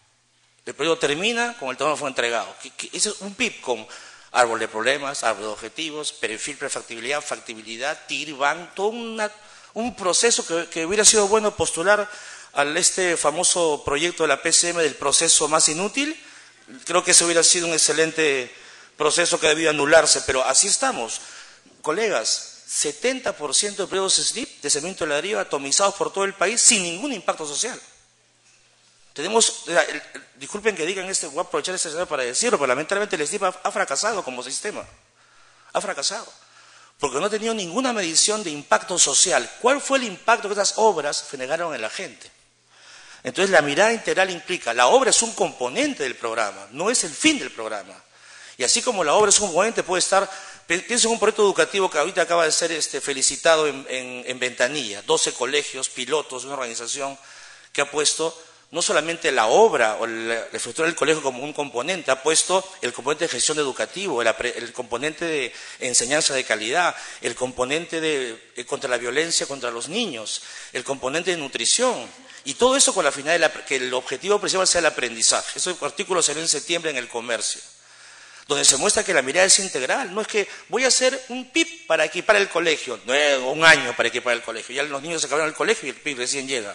El proyecto termina con el tomógrafo entregado. Ese es un P I P con árbol de problemas, árbol de objetivos, perfil, prefactibilidad, factibilidad, T I R, B A N, todo una, un proceso que, que hubiera sido bueno postular a este famoso proyecto de la P C M del proceso más inútil. Creo que ese hubiera sido un excelente proceso que debió anularse, pero así estamos. Colegas, setenta por ciento de proyectos S N I P de cemento de ladrillo atomizados por todo el país sin ningún impacto social. Tenemos, el, el, disculpen que digan este, voy a aprovechar este escenario para decirlo, pero lamentablemente el S D I P ha, ha fracasado como sistema. Ha fracasado. Porque no ha tenido ninguna medición de impacto social. ¿Cuál fue el impacto que estas obras generaron en la gente? Entonces la mirada integral implica, la obra es un componente del programa, no es el fin del programa. Y así como la obra es un componente, puede estar, pienso en un proyecto educativo que ahorita acaba de ser este, felicitado en, en, en Ventanilla, doce colegios, pilotos, una organización que ha puesto no solamente la obra o la, la estructura del colegio como un componente, ha puesto el componente de gestión educativo, el, el componente de enseñanza de calidad, el componente de, eh, contra la violencia contra los niños, el componente de nutrición, y todo eso con la finalidad de la, que el objetivo principal sea el aprendizaje. Ese artículo salió en septiembre en El Comercio, donde se muestra que la mirada es integral. No es que voy a hacer un P I B para equipar el colegio, no es un año para equipar el colegio, ya los niños se acabaron el colegio y el P I B recién llega.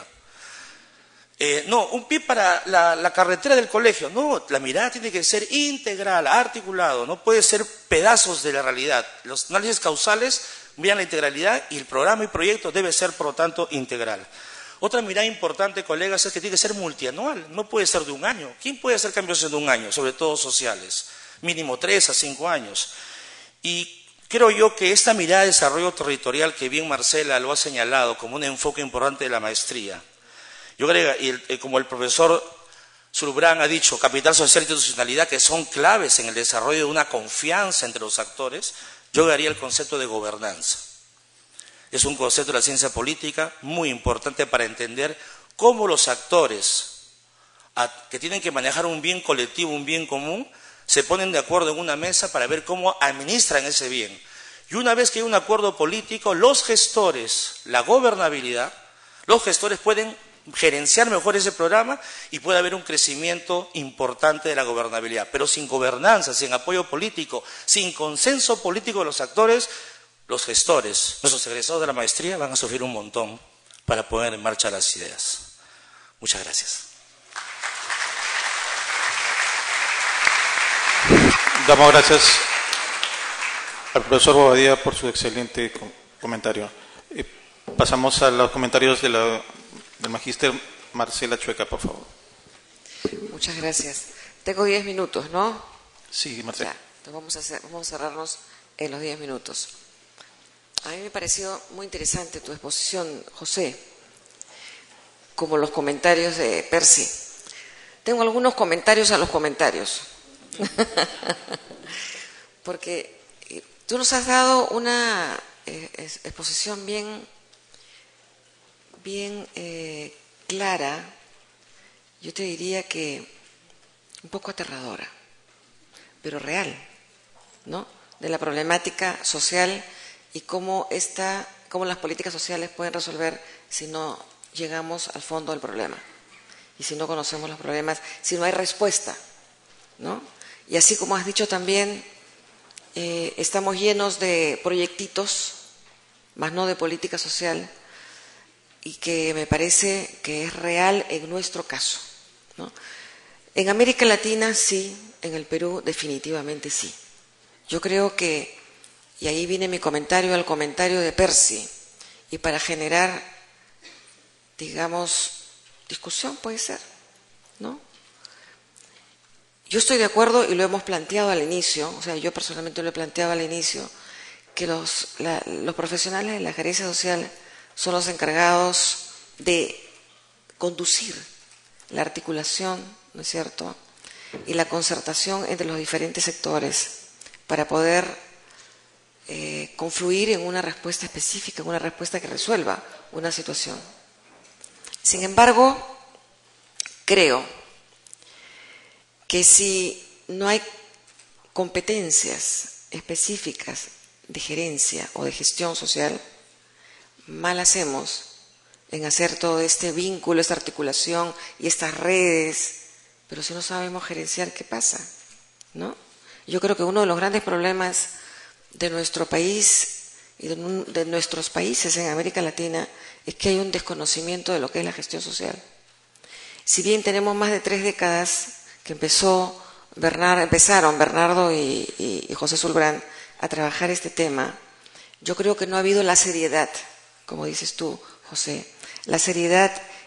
Eh, no, un P I B para la, la carretera del colegio. No, la mirada tiene que ser integral, articulado, no puede ser pedazos de la realidad. Los análisis causales miran la integralidad y el programa y proyecto debe ser, por lo tanto, integral. Otra mirada importante, colegas, es que tiene que ser multianual, no puede ser de un año. ¿Quién puede hacer cambios en un año? Sobre todo sociales, mínimo tres a cinco años. Y creo yo que esta mirada de desarrollo territorial, que bien Marcela lo ha señalado como un enfoque importante de la maestría, yo creo, y el, como el profesor Zulbrán ha dicho, capital social e institucionalidad, que son claves en el desarrollo de una confianza entre los actores, yo agregaría el concepto de gobernanza. Es un concepto de la ciencia política muy importante para entender cómo los actores que tienen que manejar un bien colectivo, un bien común, se ponen de acuerdo en una mesa para ver cómo administran ese bien. Y una vez que hay un acuerdo político, los gestores, la gobernabilidad, los gestores pueden gerenciar mejor ese programa y puede haber un crecimiento importante de la gobernabilidad. Pero sin gobernanza, sin apoyo político, sin consenso político de los actores, los gestores, nuestros egresados de la maestría van a sufrir un montón para poner en marcha las ideas. Muchas gracias. Damos gracias al profesor Bobadilla por su excelente comentario. Eh, pasamos a los comentarios de la del magíster Marcela Chueca, por favor. Muchas gracias. Tengo diez minutos, ¿no? Sí, Marcela. Ya, entonces vamos a, hacer, vamos a cerrarnos en los diez minutos. A mí me pareció muy interesante tu exposición, José, como los comentarios de Percy. Tengo algunos comentarios a los comentarios. Porque tú nos has dado una eh, exposición bien... bien eh, clara, yo te diría que un poco aterradora, pero real, ¿no? De la problemática social y cómo, esta, cómo las políticas sociales pueden resolver si no llegamos al fondo del problema y si no conocemos los problemas, si no hay respuesta, ¿no? Y así como has dicho también, eh, estamos llenos de proyectitos, más no de política social, y que me parece que es real en nuestro caso, ¿no? En América Latina sí, en el Perú definitivamente sí. Yo creo que, y ahí viene mi comentario al comentario de Percy, y para generar, digamos, discusión puede ser, ¿no? Yo estoy de acuerdo y lo hemos planteado al inicio, o sea, yo personalmente lo he planteado al inicio, que los, la, los profesionales de la gerencia social son los encargados de conducir la articulación, ¿no es cierto?, y la concertación entre los diferentes sectores para poder eh, confluir en una respuesta específica, en una respuesta que resuelva una situación. Sin embargo, creo que si no hay competencias específicas de gerencia o de gestión social, mal hacemos en hacer todo este vínculo, esta articulación y estas redes, pero si no sabemos gerenciar, ¿qué pasa? ¿No? Yo creo que uno de los grandes problemas de nuestro país y de, de nuestros países en América Latina es que hay un desconocimiento de lo que es la gestión social. Si bien tenemos más de tres décadas que empezó Bernard, empezaron Bernardo y, y, y José Zulbrán a trabajar este tema, yo creo que no ha habido la seriedad, como dices tú, José, la seriedad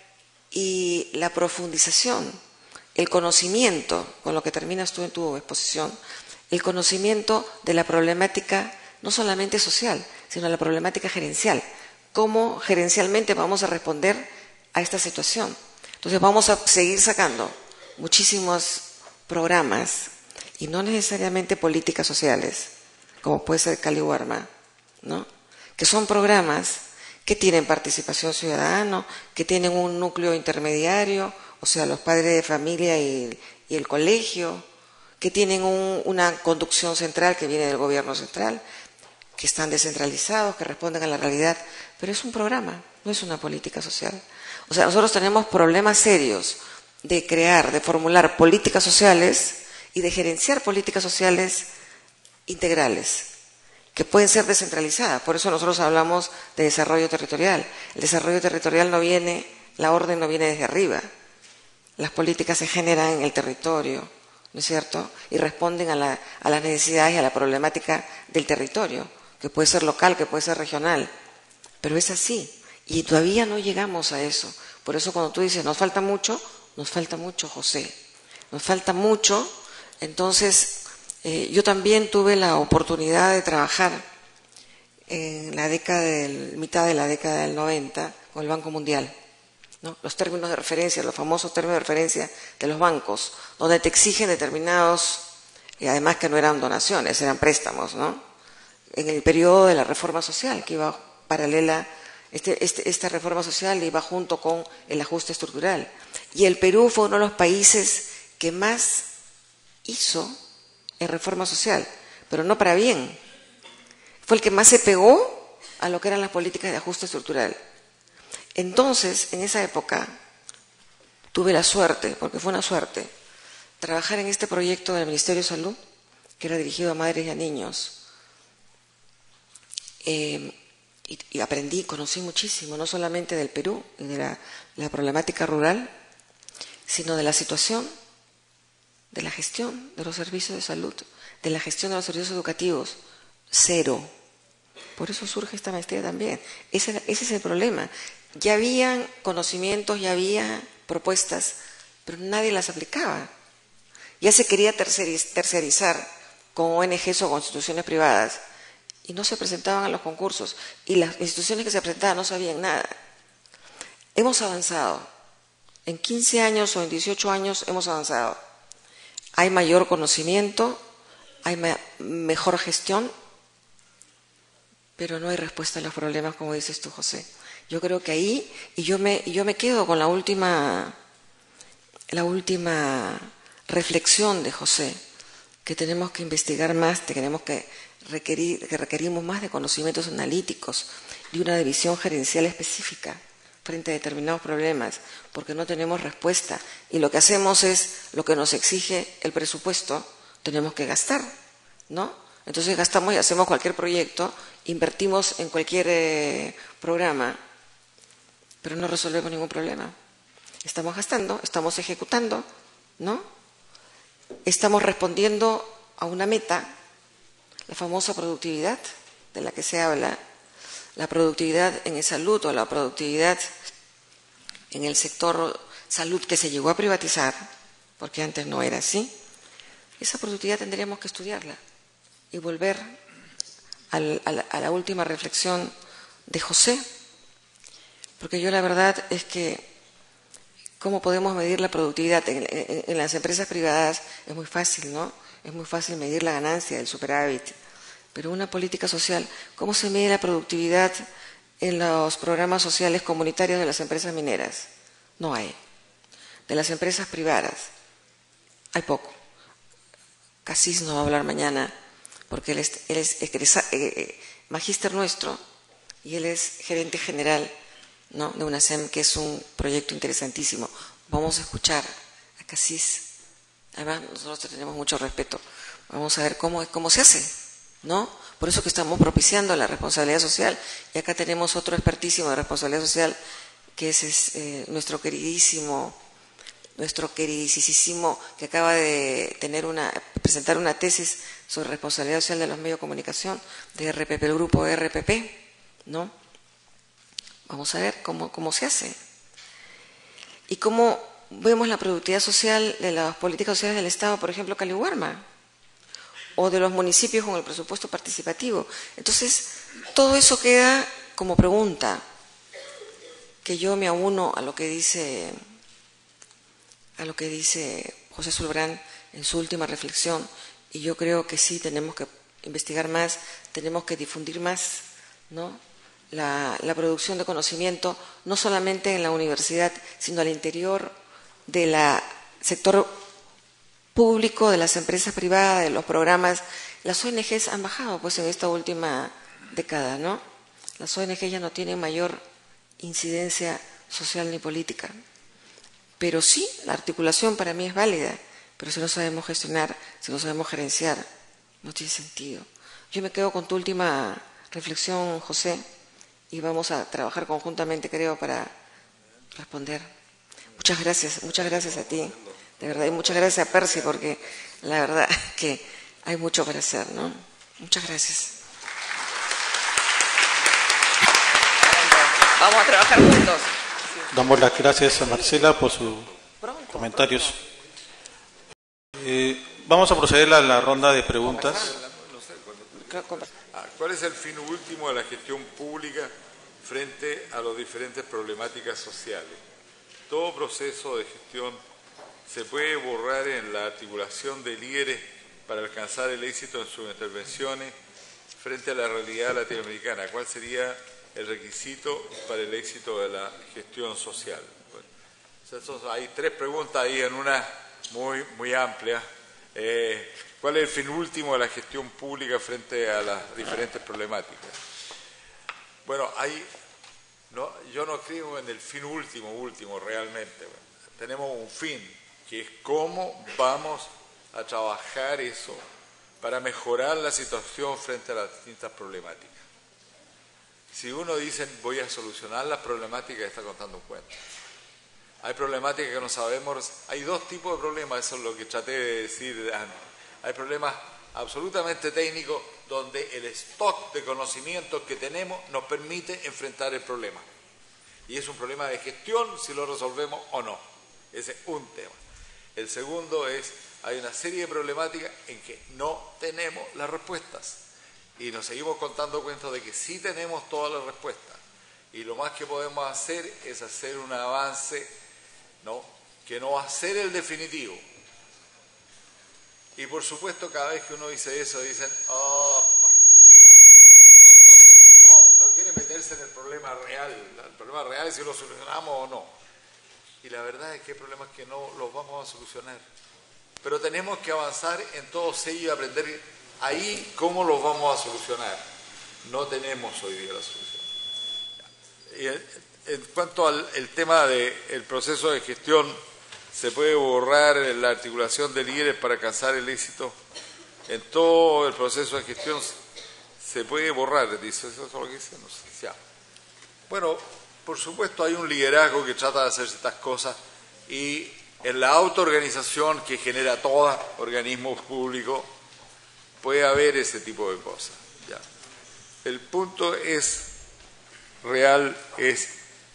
y la profundización, el conocimiento, con lo que terminas tú en tu exposición, el conocimiento de la problemática no solamente social, sino la problemática gerencial. ¿Cómo gerencialmente vamos a responder a esta situación? Entonces vamos a seguir sacando muchísimos programas y no necesariamente políticas sociales, como puede ser Cali Warma, ¿no? Que son programas que tienen participación ciudadana, que tienen un núcleo intermediario, o sea, los padres de familia y, y el colegio, que tienen un, una conducción central que viene del gobierno central, que están descentralizados, que responden a la realidad, pero es un programa, no es una política social. O sea, nosotros tenemos problemas serios de crear, de formular políticas sociales y de gerenciar políticas sociales integrales, que pueden ser descentralizadas. Por eso nosotros hablamos de desarrollo territorial. El desarrollo territorial no viene, la orden no viene desde arriba. Las políticas se generan en el territorio, ¿no es cierto? Y responden a, la, a las necesidades y a la problemática del territorio, que puede ser local, que puede ser regional. Pero es así. Y todavía no llegamos a eso. Por eso cuando tú dices, nos falta mucho, nos falta mucho, José. Nos falta mucho. Entonces, eh, yo también tuve la oportunidad de trabajar en la década del, mitad de la década del noventa con el Banco Mundial, ¿no? Los términos de referencia, los famosos términos de referencia de los bancos, donde te exigen determinados, y además que no eran donaciones, eran préstamos, ¿no? En el periodo de la reforma social, que iba paralela, este, este, esta reforma social iba junto con el ajuste estructural. Y el Perú fue uno de los países que más hizo en reforma social, pero no para bien. Fue el que más se pegó a lo que eran las políticas de ajuste estructural. Entonces, en esa época, tuve la suerte, porque fue una suerte, trabajar en este proyecto del Ministerio de Salud, que era dirigido a madres y a niños. Eh, y, y aprendí, conocí muchísimo, no solamente del Perú y de la, la problemática rural, sino de la situación, de la gestión de los servicios de salud, de la gestión de los servicios educativos. Cero. Por eso surge esta maestría también. Ese, ese es el problema. Ya habían conocimientos, ya había propuestas, pero nadie las aplicaba. Ya se quería tercerizar con O N Ges o con instituciones privadas y no se presentaban a los concursos y las instituciones que se presentaban no sabían nada. Hemos avanzado. En quince años o en dieciocho años hemos avanzado. Hay mayor conocimiento, hay ma- mejor gestión, pero no hay respuesta a los problemas, como dices tú, José. Yo creo que ahí, y yo me, yo me quedo con la última, la última reflexión de José, que tenemos que investigar más, que tenemos que requerir, que requerimos más de conocimientos analíticos, de una visión gerencial específica frente a determinados problemas, porque no tenemos respuesta. Y lo que hacemos es lo que nos exige el presupuesto, tenemos que gastar, ¿no? Entonces gastamos y hacemos cualquier proyecto, invertimos en cualquier eh, programa, pero no resolvemos ningún problema. Estamos gastando, estamos ejecutando, ¿no? Estamos respondiendo a una meta, la famosa productividad de la que se habla, la productividad en salud o la productividad en el sector salud que se llegó a privatizar, porque antes no era así. Esa productividad tendríamos que estudiarla y volver al, a, la, a la última reflexión de José, porque yo la verdad es que ¿cómo podemos medir la productividad? En, en, en las empresas privadas es muy fácil, ¿no? Es muy fácil medir la ganancia, el superávit, pero una política social, ¿cómo se mide la productividad en los programas sociales comunitarios de las empresas mineras? No hay. De las empresas privadas hay poco. Casís nos va a hablar mañana, porque él es, él es egresa, eh, magíster nuestro y él es gerente general, ¿no?, de una S E M, que es un proyecto interesantísimo. Vamos a escuchar a Casís. Además, nosotros tenemos mucho respeto. Vamos a ver cómo, cómo se hace, ¿no? Por eso que estamos propiciando la responsabilidad social. Y acá tenemos otro expertísimo de responsabilidad social, que es, es eh, nuestro queridísimo, nuestro queridísimo, que acaba de tener una, presentar una tesis sobre responsabilidad social de los medios de comunicación de R P P, el grupo R P P, ¿no? Vamos a ver cómo, cómo se hace. y cómo vemos la productividad social de las políticas sociales del Estado, por ejemplo, Calihuarma, o de los municipios con el presupuesto participativo. Entonces, todo eso queda como pregunta, que yo me auno a lo que dice, a lo que dice José Zulbrán en su última reflexión, y yo creo que sí tenemos que investigar más, tenemos que difundir más, ¿no?, la, la producción de conocimiento, no solamente en la universidad, sino al interior del sector público, de las empresas privadas, de los programas. Las O N Ges han bajado pues en esta última década, ¿no? Las O N Ges ya no tienen mayor incidencia social ni política. Pero sí, la articulación para mí es válida, pero si no sabemos gestionar, si no sabemos gerenciar, no tiene sentido. Yo me quedo con tu última reflexión, José, y vamos a trabajar conjuntamente, creo, para responder. Muchas gracias, muchas gracias a ti, de verdad, y muchas gracias a Percy, porque la verdad que hay mucho para hacer, ¿no? Muchas gracias. Vamos a trabajar juntos. Damos las gracias a Marcela por sus comentarios. Eh, vamos a proceder a la ronda de preguntas. ¿Cuál es el fin último de la gestión pública frente a las diferentes problemáticas sociales? Todo proceso de gestión se puede borrar en la articulación de líderes para alcanzar el éxito en sus intervenciones frente a la realidad latinoamericana. ¿Cuál sería el requisito para el éxito de la gestión social? Bueno, hay tres preguntas ahí en una muy, muy amplia. Eh, ¿Cuál es el fin último de la gestión pública frente a las diferentes problemáticas? Bueno, hay, no, yo no creo en el fin último, último realmente. Bueno, tenemos un fin, que es cómo vamos a trabajar eso para mejorar la situación frente a las distintas problemáticas. Si uno dice, voy a solucionar las problemáticas, está contando un cuento. Hay problemáticas que no sabemos, hay dos tipos de problemas, eso es lo que traté de decir antes. Hay problemas absolutamente técnicos donde el stock de conocimientos que tenemos nos permite enfrentar el problema. Y es un problema de gestión si lo resolvemos o no. Ese es un tema. El segundo es, hay una serie de problemáticas en que no tenemos las respuestas. Y nos seguimos contando cuentos de que sí tenemos todas las respuestas. Y lo más que podemos hacer es hacer un avance, ¿no?, que no va a ser el definitivo. Y por supuesto, cada vez que uno dice eso, dicen, oh, no, no, se, no, no quiere meterse en el problema real. El problema real es si lo solucionamos o no. Y la verdad es que hay problemas que no los vamos a solucionar. Pero tenemos que avanzar en todos ellos y aprender ahí cómo los vamos a solucionar. No tenemos hoy día la solución. Y en cuanto al el tema del proceso de gestión, ¿se puede borrar la articulación de líderes para alcanzar el éxito? En todo el proceso de gestión se puede borrar, dice, ¿eso es lo que dice? No sé, ya. Bueno, por supuesto hay un liderazgo que trata de hacer estas cosas y en la autoorganización que genera todo organismo público puede haber ese tipo de cosas. Ya. El punto es real, es,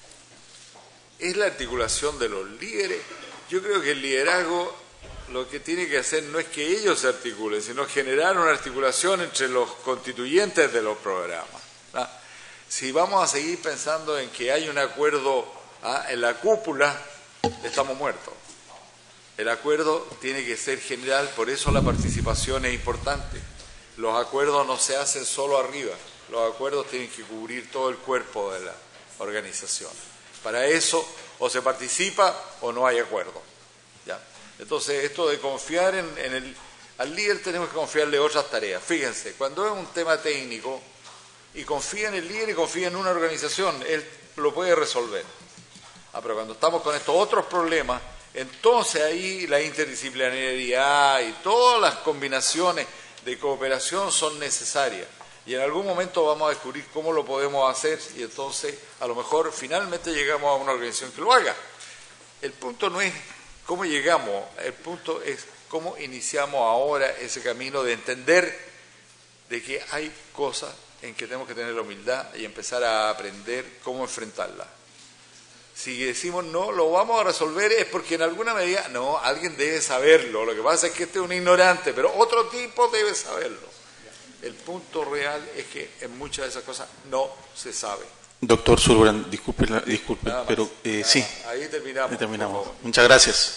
es la articulación de los líderes. Yo creo que el liderazgo lo que tiene que hacer no es que ellos se articulen, sino generar una articulación entre los constituyentes de los programas, ¿no? Si vamos a seguir pensando en que hay un acuerdo, ¿ah?, en la cúpula, estamos muertos. El acuerdo tiene que ser general, por eso la participación es importante. Los acuerdos no se hacen solo arriba, los acuerdos tienen que cubrir todo el cuerpo de la organización. Para eso o se participa o no hay acuerdo. ¿Ya? Entonces, esto de confiar en, en el... Al líder tenemos que confiarle otras tareas. Fíjense, cuando es un tema técnico y confía en el líder y confía en una organización, él lo puede resolver. Ah, pero cuando estamos con estos otros problemas, entonces ahí la interdisciplinariedad y todas las combinaciones de cooperación son necesarias. Y en algún momento vamos a descubrir cómo lo podemos hacer y entonces a lo mejor finalmente llegamos a una organización que lo haga. El punto no es cómo llegamos, el punto es cómo iniciamos ahora ese camino de entender de que hay cosas en que tenemos que tener la humildad y empezar a aprender cómo enfrentarlas. Si decimos no, lo vamos a resolver es porque en alguna medida, no, alguien debe saberlo. Lo que pasa es que este es un ignorante, pero otro tipo debe saberlo. El punto real es que en muchas de esas cosas no se sabe. Doctor Zurbrand, disculpe, disculpe Nada más, pero eh, nada sí. más. Ahí terminamos. Ahí terminamos. Muchas gracias.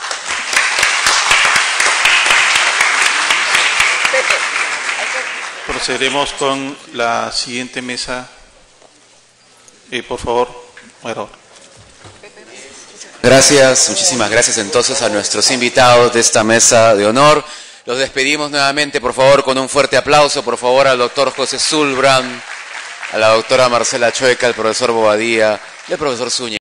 Procederemos con la siguiente mesa. Eh, por favor, bueno. Gracias, muchísimas gracias entonces a nuestros invitados de esta mesa de honor. Los despedimos nuevamente, por favor, con un fuerte aplauso, por favor, al doctor José Zurbrand, a la doctora Marcela Chueca, al profesor Bobadilla y al profesor Zúñiga.